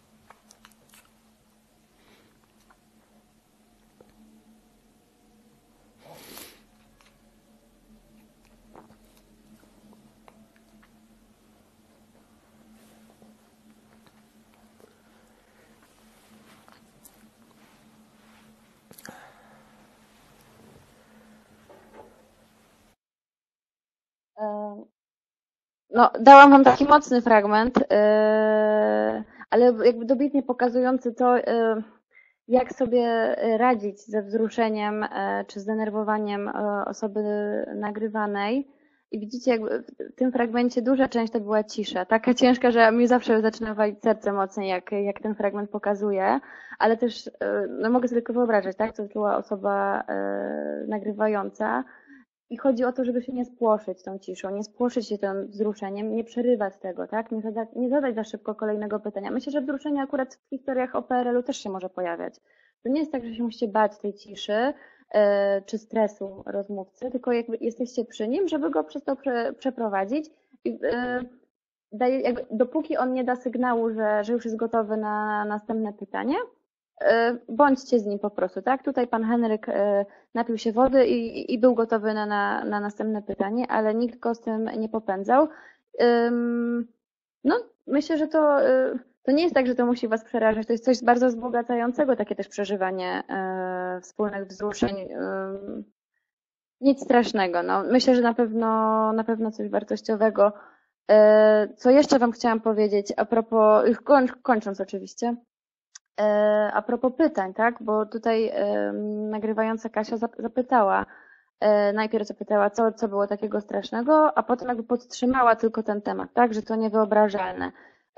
No, dałam wam taki mocny fragment, ale jakby dobitnie pokazujący to, jak sobie radzić ze wzruszeniem czy zdenerwowaniem osoby nagrywanej. I widzicie, jakby w tym fragmencie duża część to była cisza, taka ciężka, że mi zawsze zaczyna walić serce mocniej, jak ten fragment pokazuje, ale też no mogę sobie tylko wyobrażać, tak, to była osoba nagrywająca. I chodzi o to, żeby się nie spłoszyć tą ciszą, nie spłoszyć się tym wzruszeniem, nie przerywać tego, tak? Nie zadać za szybko kolejnego pytania. Myślę, że wzruszenie akurat w historiach o PRL-u też się może pojawiać. To nie jest tak, że się musicie bać tej ciszy czy stresu rozmówcy, tylko jakby jesteście przy nim, żeby go przez to przeprowadzić. I, jakby, dopóki on nie da sygnału, że już jest gotowy na następne pytanie, bądźcie z nim po prostu, tak? Tutaj pan Henryk napił się wody i był gotowy na następne pytanie, ale nikt go z tym nie popędzał. No, myślę, że to nie jest tak, że to musi was przerażać, to jest coś bardzo wzbogacającego, takie też przeżywanie wspólnych wzruszeń. Nic strasznego, no. Myślę, że na pewno coś wartościowego. Co jeszcze wam chciałam powiedzieć, a propos, już kończąc oczywiście, a propos pytań, tak? Bo tutaj nagrywająca Kasia zapytała, najpierw zapytała, co było takiego strasznego, a potem jakby podtrzymała tylko ten temat, tak? Że to niewyobrażalne.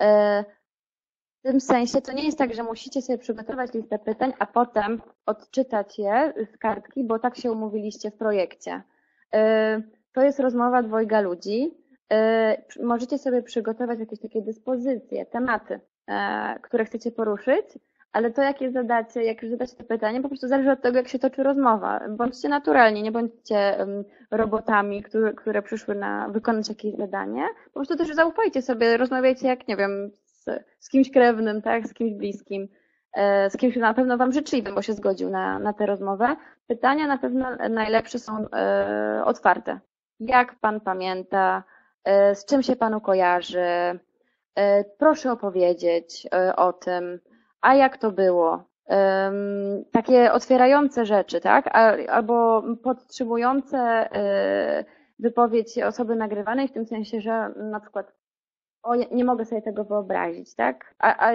W tym sensie to nie jest tak, że musicie sobie przygotować listę pytań, a potem odczytać je z kartki, bo tak się umówiliście w projekcie. To jest rozmowa dwojga ludzi. Możecie sobie przygotować jakieś takie dyspozycje, tematy, które chcecie poruszyć, ale to, jak już zadacie to pytanie, po prostu zależy od tego, jak się toczy rozmowa. Bądźcie naturalni, nie bądźcie robotami, które przyszły wykonać jakieś zadanie. Po prostu też zaufajcie sobie, rozmawiajcie jak, nie wiem, z kimś krewnym, tak, z kimś bliskim, z kimś na pewno wam życzliwym, bo się zgodził na tę rozmowę. Pytania na pewno najlepsze są otwarte. Jak pan pamięta, z czym się panu kojarzy? Proszę opowiedzieć o tym. A jak to było? takie otwierające rzeczy, tak? Albo podtrzymujące wypowiedź osoby nagrywanej, w tym sensie, że na przykład nie mogę sobie tego wyobrazić, tak?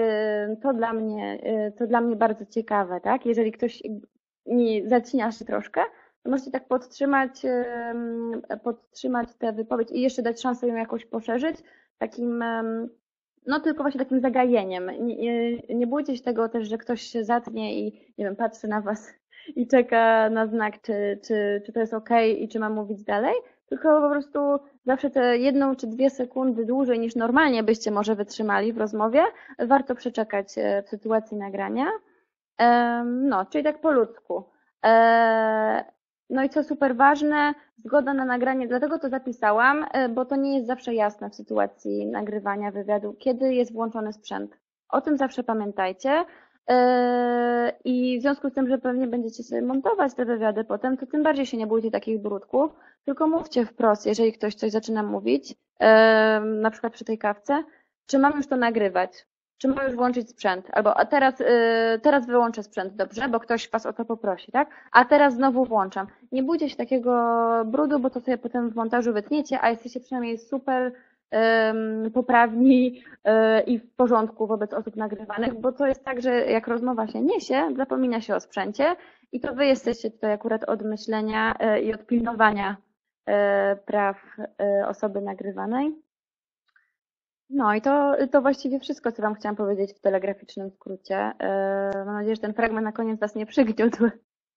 To dla mnie bardzo ciekawe, tak? Jeżeli ktoś zacina się troszkę, to możecie tak podtrzymać tę wypowiedź i jeszcze dać szansę ją jakoś poszerzyć, takim, no tylko właśnie takim zagajeniem. Nie bójcie się tego też, że ktoś się zatnie i nie wiem, patrzy na was i czeka na znak, czy to jest okej i czy mam mówić dalej, tylko po prostu zawsze te 1 czy 2 sekundy dłużej niż normalnie byście może wytrzymali w rozmowie, warto przeczekać w sytuacji nagrania. No, czyli tak po ludzku. No i co super ważne, zgoda na nagranie, dlatego to zapisałam, bo to nie jest zawsze jasne w sytuacji nagrywania wywiadu, kiedy jest włączony sprzęt. O tym zawsze pamiętajcie. I w związku z tym, że pewnie będziecie sobie montować te wywiady potem, to tym bardziej się nie bójcie takich brudków, tylko mówcie wprost, jeżeli ktoś coś zaczyna mówić, na przykład przy tej kawce, czy mam już to nagrywać, czy mam już włączyć sprzęt, albo a teraz wyłączę sprzęt, dobrze, bo ktoś was o to poprosi, tak? A teraz znowu włączam. Nie bójcie się takiego brudu, bo to sobie potem w montażu wytniecie, a jesteście przynajmniej super poprawni i w porządku wobec osób nagrywanych, bo to jest tak, że jak rozmowa się niesie, zapomina się o sprzęcie i to wy jesteście tutaj akurat od myślenia i od pilnowania praw osoby nagrywanej. No i to właściwie wszystko, co wam chciałam powiedzieć w telegraficznym skrócie. Mam nadzieję, że ten fragment na koniec was nie przygniótł.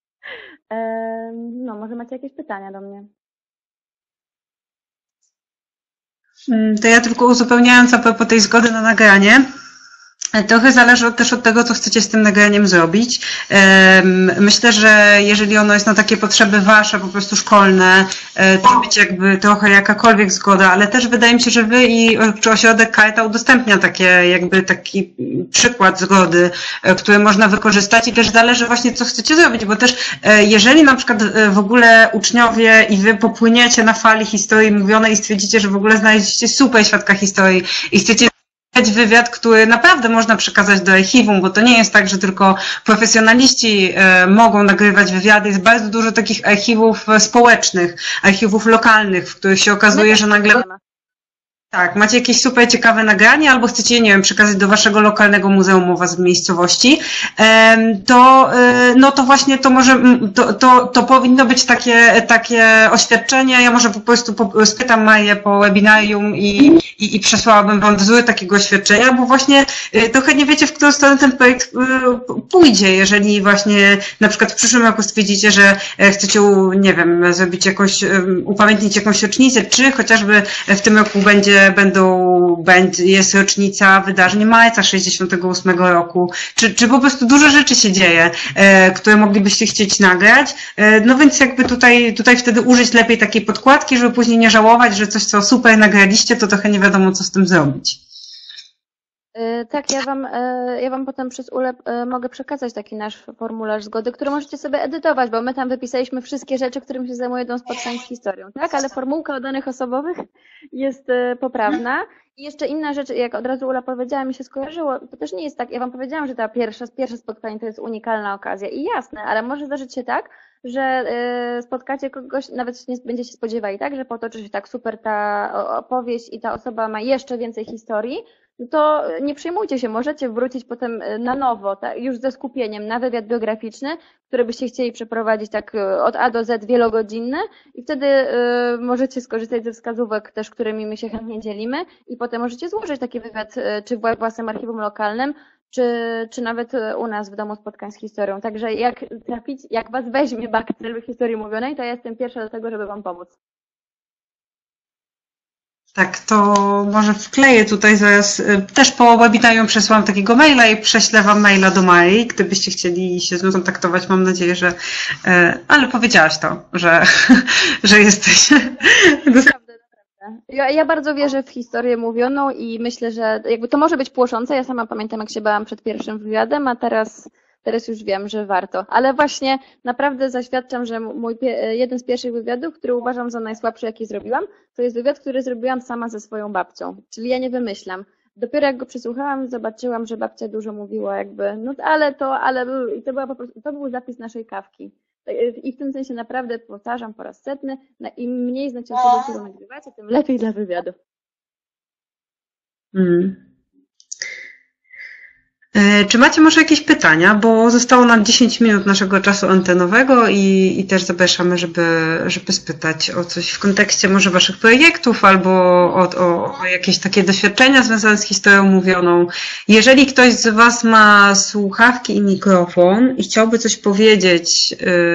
No, może macie jakieś pytania do mnie? To ja tylko uzupełniając a propos tej zgody na nagranie. Trochę zależy też od tego, co chcecie z tym nagraniem zrobić. Myślę, że jeżeli ono jest na takie potrzeby wasze, po prostu szkolne, to być jakby trochę jakakolwiek zgoda, ale też wydaje mi się, że wy czy ośrodek Karta udostępnia taki przykład zgody, który można wykorzystać i też zależy właśnie, co chcecie zrobić, bo też jeżeli na przykład w ogóle uczniowie i wy popłyniecie na fali historii mówionej i stwierdzicie, że w ogóle znaleźliście super świadka historii i chcecie wywiad, który naprawdę można przekazać do archiwum, bo to nie jest tak, że tylko profesjonaliści mogą nagrywać wywiady. Jest bardzo dużo takich archiwów społecznych, archiwów lokalnych, w których się okazuje, że nagle... Tak, macie jakieś super ciekawe nagranie albo chcecie, nie wiem, przekazać do waszego lokalnego muzeum u was w miejscowości, no to właśnie to może, to powinno być takie oświadczenie. Ja może po prostu spytam Marię po webinarium i przesłałabym wam wzór takiego oświadczenia, bo właśnie trochę nie wiecie, w którą stronę ten projekt pójdzie. Jeżeli właśnie na przykład w przyszłym roku stwierdzicie, że chcecie, nie wiem, zrobić upamiętnić jakąś rocznicę, czy chociażby w tym roku jest rocznica wydarzeń marca 68 roku, czy po prostu dużo rzeczy się dzieje, które moglibyście chcieć nagrać. No więc jakby tutaj wtedy użyć lepiej takiej podkładki, żeby później nie żałować, że coś, co super nagraliście, to trochę nie wiadomo, co z tym zrobić. Tak, ja wam potem przez ULEP mogę przekazać taki nasz formularz zgody, który możecie sobie edytować, bo my tam wypisaliśmy wszystkie rzeczy, którym się zajmuje Dom Spotkań z historią, tak? Ale formułka o danych osobowych jest poprawna. I jeszcze inna rzecz, jak od razu Ula powiedziała, mi się skojarzyło, to też nie jest tak, ja wam powiedziałam, że ta pierwsze spotkanie to jest unikalna okazja i jasne, ale może zdarzyć się tak, że spotkacie kogoś, nawet nie będziecie się spodziewali, tak, że potoczy się tak super ta opowieść i ta osoba ma jeszcze więcej historii, no to nie przejmujcie się, możecie wrócić potem na nowo, tak, już ze skupieniem na wywiad biograficzny, który byście chcieli przeprowadzić tak od A do Z wielogodzinny i wtedy możecie skorzystać ze wskazówek też, którymi my się chętnie dzielimy i potem możecie złożyć taki wywiad czy w własnym archiwum lokalnym, czy nawet u nas w Domu Spotkań z historią. Także jak was weźmie bakcyl historii mówionej, to ja jestem pierwsza do tego, żeby wam pomóc. Tak, to może wkleję tutaj zaraz, też po webinarium przesłałam takiego maila i prześlę wam maila do Marii, gdybyście chcieli się z nią kontaktować. Mam nadzieję, że, ale powiedziałaś to, że jesteś. Naprawdę. Ja bardzo wierzę w historię mówioną i myślę, że jakby to może być płoszące. Ja sama pamiętam, jak się bałam przed pierwszym wywiadem, a teraz już wiem, że warto. Ale właśnie naprawdę zaświadczam, że jeden z pierwszych wywiadów, który uważam za najsłabszy, jaki zrobiłam, to jest wywiad, który zrobiłam sama ze swoją babcią. Czyli ja nie wymyślam. Dopiero jak go przesłuchałam, zobaczyłam, że babcia dużo mówiła jakby, no ale i to była po prostu, to był zapis naszej kawki. I w tym sensie naprawdę powtarzam po raz setny, im mniej znacie osoby, którą nagrywacie, tym lepiej dla wywiadu. Czy macie może jakieś pytania, bo zostało nam 10 minut naszego czasu antenowego i też zapraszamy, żeby spytać o coś w kontekście może waszych projektów albo o jakieś takie doświadczenia związane z historią mówioną. Jeżeli ktoś z was ma słuchawki i mikrofon i chciałby coś powiedzieć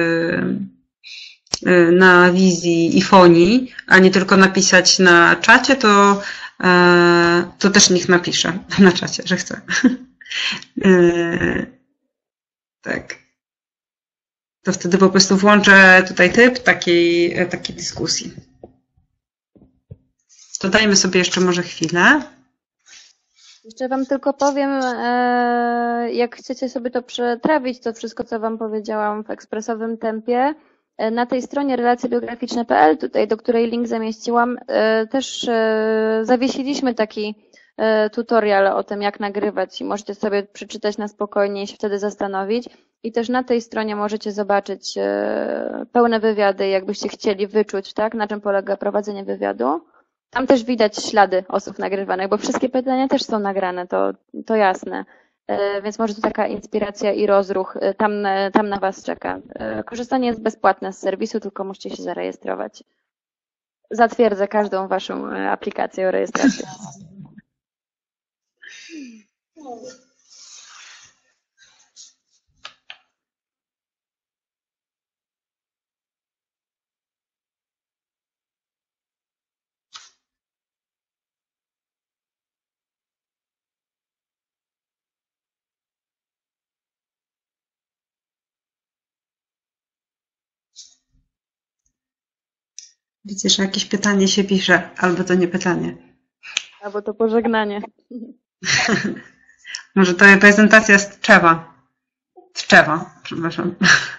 na wizji i fonii, a nie tylko napisać na czacie, to też niech napisze na czacie, że chce. Tak. To wtedy po prostu włączę tutaj tryb takiej dyskusji. To dajmy sobie jeszcze może chwilę. Jeszcze wam tylko powiem, jak chcecie sobie to przetrawić, to wszystko, co wam powiedziałam w ekspresowym tempie, na tej stronie relacjebiograficzne.pl, tutaj do której link zamieściłam, też zawiesiliśmy taki tutorial o tym, jak nagrywać i możecie sobie przeczytać na spokojnie i się wtedy zastanowić. I też na tej stronie możecie zobaczyć pełne wywiady, jakbyście chcieli wyczuć, tak, na czym polega prowadzenie wywiadu. Tam też widać ślady osób nagrywanych, bo wszystkie pytania też są nagrane, to jasne. Więc może to taka inspiracja i rozruch tam na was czeka. Korzystanie jest bezpłatne z serwisu, tylko musicie się zarejestrować. Zatwierdzę każdą waszą aplikację o rejestracji. Widzę, że jakieś pytanie się pisze, albo to nie pytanie. Albo to pożegnanie. Może to reprezentacja z Tczewa. Tczewa, przepraszam.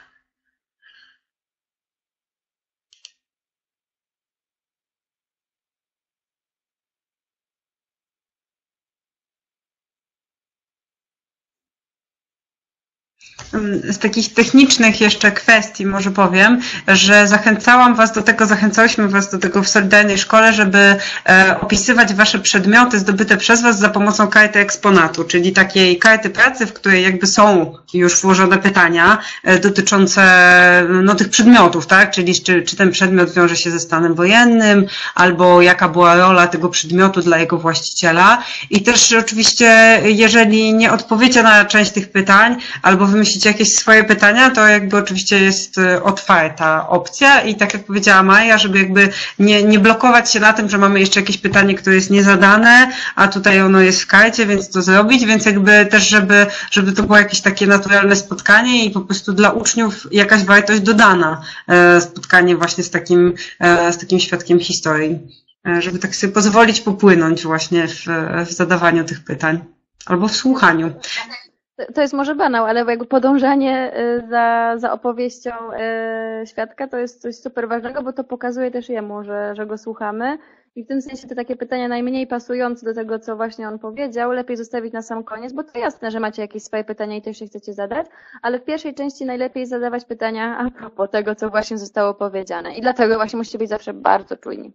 Z takich technicznych jeszcze kwestii może powiem, że zachęcałyśmy was do tego w Solidarnej Szkole, żeby opisywać wasze przedmioty zdobyte przez was za pomocą karty eksponatu, czyli takiej karty pracy, w której jakby są już włożone pytania dotyczące tych przedmiotów, tak? Czyli czy ten przedmiot wiąże się ze stanem wojennym, albo jaka była rola tego przedmiotu dla jego właściciela. I też oczywiście, jeżeli nie odpowiecie na część tych pytań, albo wymyślicie jakieś swoje pytania, to jakby oczywiście jest otwarta opcja i tak jak powiedziała Maja, żeby jakby nie blokować się na tym, że mamy jeszcze jakieś pytanie, które jest niezadane, a tutaj ono jest w karcie, więc to zrobić, więc jakby też, żeby to było jakieś takie naturalne spotkanie i po prostu dla uczniów jakaś wartość dodana, spotkanie właśnie z takim świadkiem historii, żeby tak sobie pozwolić popłynąć właśnie w zadawaniu tych pytań albo w słuchaniu. To jest może banał, ale jakby podążanie za opowieścią świadka to jest coś super ważnego, bo to pokazuje też jemu, że go słuchamy. I w tym sensie te takie pytania najmniej pasujące do tego, co właśnie on powiedział, lepiej zostawić na sam koniec, bo to jasne, że macie jakieś swoje pytania i też się chcecie zadać, ale w pierwszej części najlepiej zadawać pytania a propos tego, co właśnie zostało powiedziane. I dlatego właśnie musicie być zawsze bardzo czujni.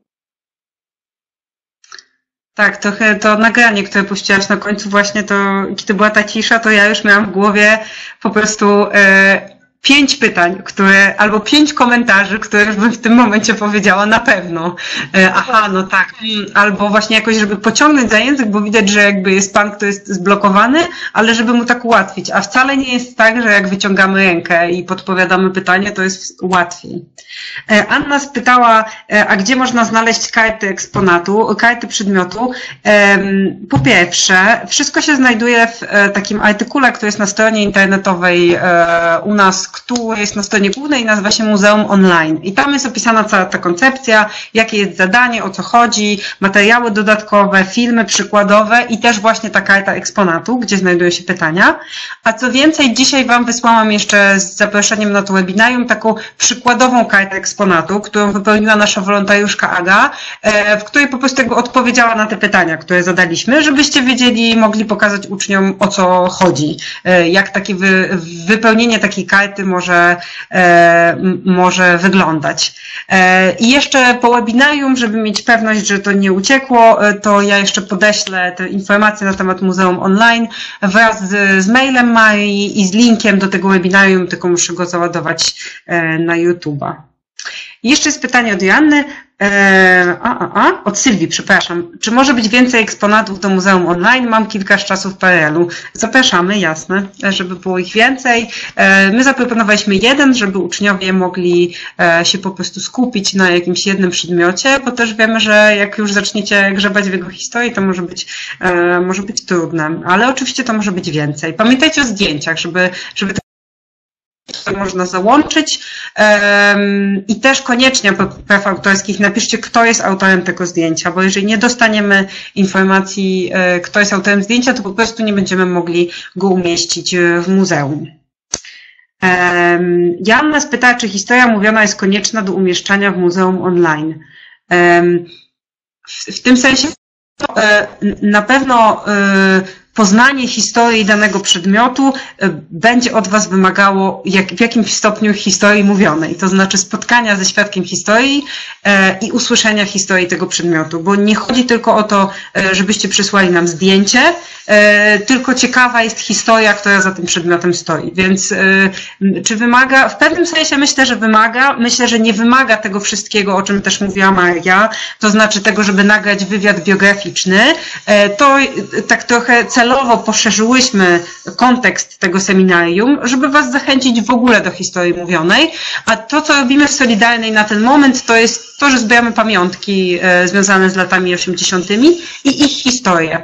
Tak, to nagranie, które puściłaś na końcu właśnie, kiedy była ta cisza, to ja już miałam w głowie po prostu 5 pytań, albo 5 komentarzy, które już bym w tym momencie powiedziała na pewno. Aha, no tak. Albo właśnie jakoś, żeby pociągnąć za język, bo widać, że jakby jest pan, kto jest zblokowany, ale żeby mu tak ułatwić. A wcale nie jest tak, że jak wyciągamy rękę i podpowiadamy pytanie, to jest łatwiej. Anna spytała, a gdzie można znaleźć karty eksponatu, karty przedmiotu? Po pierwsze, wszystko się znajduje w takim artykule, który jest na stronie internetowej u nas, który jest na stronie głównej, nazywa się Muzeum Online. I tam jest opisana cała ta koncepcja, jakie jest zadanie, o co chodzi, materiały dodatkowe, filmy przykładowe i też właśnie ta karta eksponatu, gdzie znajdują się pytania. A co więcej, dzisiaj Wam wysłałam jeszcze z zaproszeniem na to webinarium taką przykładową kartę eksponatu, którą wypełniła nasza wolontariuszka Aga, w której po prostu jakby odpowiedziała na te pytania, które zadaliśmy, żebyście wiedzieli, mogli pokazać uczniom, o co chodzi, jak takie wypełnienie takiej karty może wyglądać. I jeszcze po webinarium, żeby mieć pewność, że to nie uciekło, to ja jeszcze podeślę te informacje na temat Muzeum Online wraz z mailem Marii i z linkiem do tego webinarium, tylko muszę go załadować na YouTube'a. Jeszcze jest pytanie od Joanny, od Sylwii, przepraszam. Czy może być więcej eksponatów do Muzeum Online? Mam kilka z czasów PRL-u. Zapraszamy, jasne, żeby było ich więcej. My zaproponowaliśmy jeden, żeby uczniowie mogli się po prostu skupić na jakimś jednym przedmiocie, bo też wiemy, że jak już zaczniecie grzebać w jego historii, to może być trudne, ale oczywiście to może być więcej. Pamiętajcie o zdjęciach, żeby to można załączyć i też koniecznie po praw autorskich napiszcie, kto jest autorem tego zdjęcia, bo jeżeli nie dostaniemy informacji, kto jest autorem zdjęcia, to po prostu nie będziemy mogli go umieścić w muzeum. Joanna spytała, czy historia mówiona jest konieczna do umieszczania w muzeum online. W tym sensie na pewno poznanie historii danego przedmiotu będzie od Was wymagało w jakimś stopniu historii mówionej, to znaczy spotkania ze świadkiem historii i usłyszenia historii tego przedmiotu, bo nie chodzi tylko o to, żebyście przysłali nam zdjęcie, tylko ciekawa jest historia, która za tym przedmiotem stoi, więc czy wymaga? W pewnym sensie myślę, że wymaga, myślę, że nie wymaga tego wszystkiego, o czym też mówiła Maria, to znaczy tego, żeby nagrać wywiad biograficzny, to tak trochę celowo poszerzyłyśmy kontekst tego seminarium, żeby Was zachęcić w ogóle do historii mówionej, a to, co robimy w Solidarnej na ten moment, to jest to, że zbieramy pamiątki związane z latami 80. i ich historię,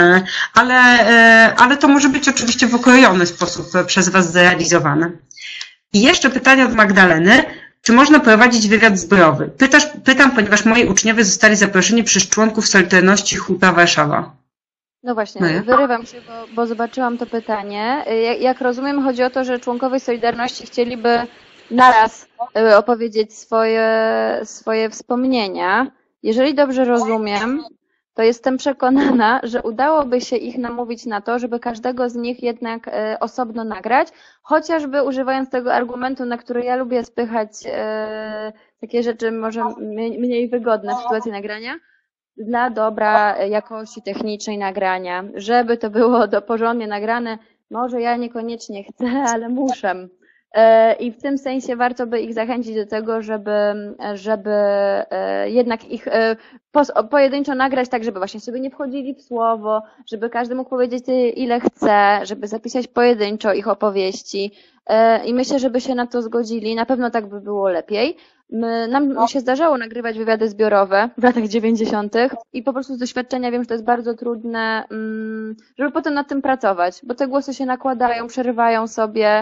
ale to może być oczywiście w okrojony sposób przez Was zrealizowane. I jeszcze pytanie od Magdaleny. Czy można prowadzić wywiad zbiorowy? Pytam, ponieważ moi uczniowie zostali zaproszeni przez członków Solidarności Huta Warszawa. No właśnie, wyrywam się, bo zobaczyłam to pytanie. Jak rozumiem, chodzi o to, że członkowie Solidarności chcieliby naraz opowiedzieć swoje wspomnienia. Jeżeli dobrze rozumiem, to jestem przekonana, że udałoby się ich namówić na to, żeby każdego z nich jednak osobno nagrać, chociażby używając tego argumentu, na który ja lubię spychać takie rzeczy może mniej wygodne w sytuacji nagrania, dla dobra jakości technicznej nagrania, żeby to było porządnie nagrane, może ja niekoniecznie chcę, ale muszę. I w tym sensie warto by ich zachęcić do tego, żeby jednak ich pojedynczo nagrać tak, żeby właśnie sobie nie wchodzili w słowo, żeby każdy mógł powiedzieć ile chce, żeby zapisać pojedynczo ich opowieści. I myślę, żeby się na to zgodzili, na pewno tak by było lepiej. Nam się zdarzało nagrywać wywiady zbiorowe w latach 90. i po prostu z doświadczenia wiem, że to jest bardzo trudne, żeby potem nad tym pracować, bo te głosy się nakładają, przerywają sobie.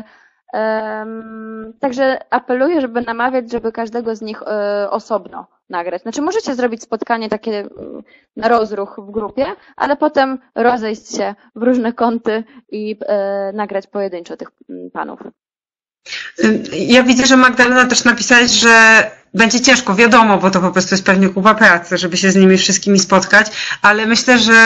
Także apeluję, żeby namawiać, żeby każdego z nich osobno nagrać. Znaczy możecie zrobić spotkanie takie na rozruch w grupie, ale potem rozejść się w różne kąty i nagrać pojedynczo tych panów. Ja widzę, że Magdalena też napisałeś, że będzie ciężko, wiadomo, bo to po prostu jest pewnie kupa pracy, żeby się z nimi wszystkimi spotkać, ale myślę, że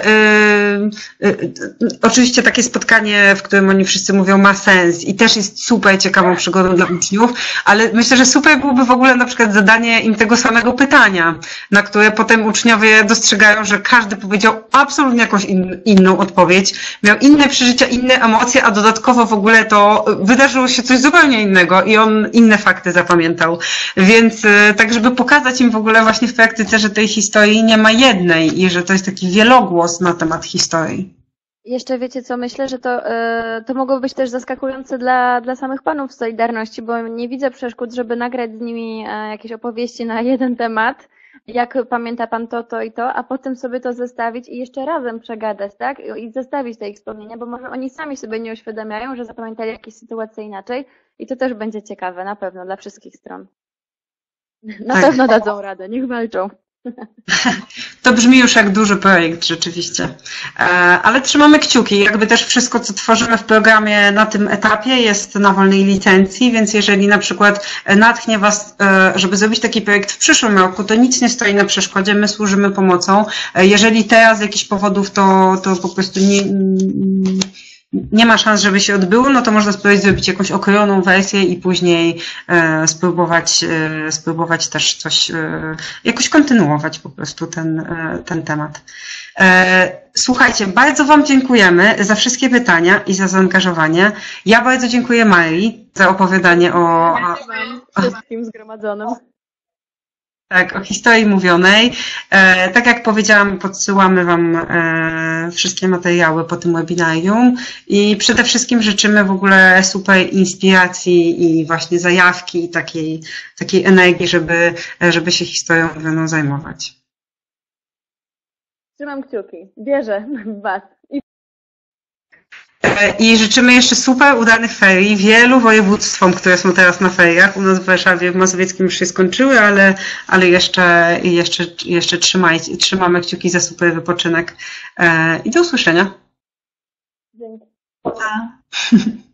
oczywiście takie spotkanie, w którym oni wszyscy mówią, ma sens i też jest super ciekawą przygodą dla uczniów, ale myślę, że super byłoby w ogóle na przykład zadanie im tego samego pytania, na które potem uczniowie dostrzegają, że każdy powiedział absolutnie jakąś inną odpowiedź, miał inne przeżycia, inne emocje, a dodatkowo w ogóle to wydarzyło się coś zupełnie innego i on inne fakty zapamiętał. Więc tak, żeby pokazać im w ogóle właśnie w praktyce, że tej historii nie ma jednej i że to jest taki wielogłos na temat historii. Jeszcze wiecie co, myślę, że to mogło być też zaskakujące dla samych panów Solidarności, bo nie widzę przeszkód, żeby nagrać z nimi jakieś opowieści na jeden temat, jak pamięta pan to i to, a potem sobie to zestawić i jeszcze razem przegadać, tak? I zestawić te ich wspomnienia, bo może oni sami sobie nie uświadamiają, że zapamiętali jakieś sytuacje inaczej i to też będzie ciekawe, na pewno, dla wszystkich stron. Na Tak. pewno dadzą radę, niech walczą. To brzmi już jak duży projekt rzeczywiście, ale trzymamy kciuki. Jakby też wszystko, co tworzymy w programie na tym etapie jest na wolnej licencji, więc jeżeli na przykład natchnie Was, żeby zrobić taki projekt w przyszłym roku, to nic nie stoi na przeszkodzie, my służymy pomocą. Jeżeli teraz z jakichś powodów to po prostu nie ma szans, żeby się odbyło, no to można spróbować zrobić jakąś okrojoną wersję i później spróbować też coś, jakoś kontynuować po prostu ten temat. Słuchajcie, bardzo Wam dziękujemy za wszystkie pytania i za zaangażowanie. Ja bardzo dziękuję Marii za opowiadanie o Wszystkim zgromadzonym. Tak, o historii mówionej. Tak jak powiedziałam, podsyłamy Wam wszystkie materiały po tym webinarium i przede wszystkim życzymy w ogóle super inspiracji i właśnie zajawki i takiej energii, żeby się historią mówioną zajmować. Trzymam kciuki. Wierzę w Was. I życzymy jeszcze super udanych ferii wielu województwom, które są teraz na feriach. U nas w Warszawie, w Mazowieckim już się skończyły, ale jeszcze trzymamy kciuki za super wypoczynek. I do usłyszenia. Dzięki. Pa.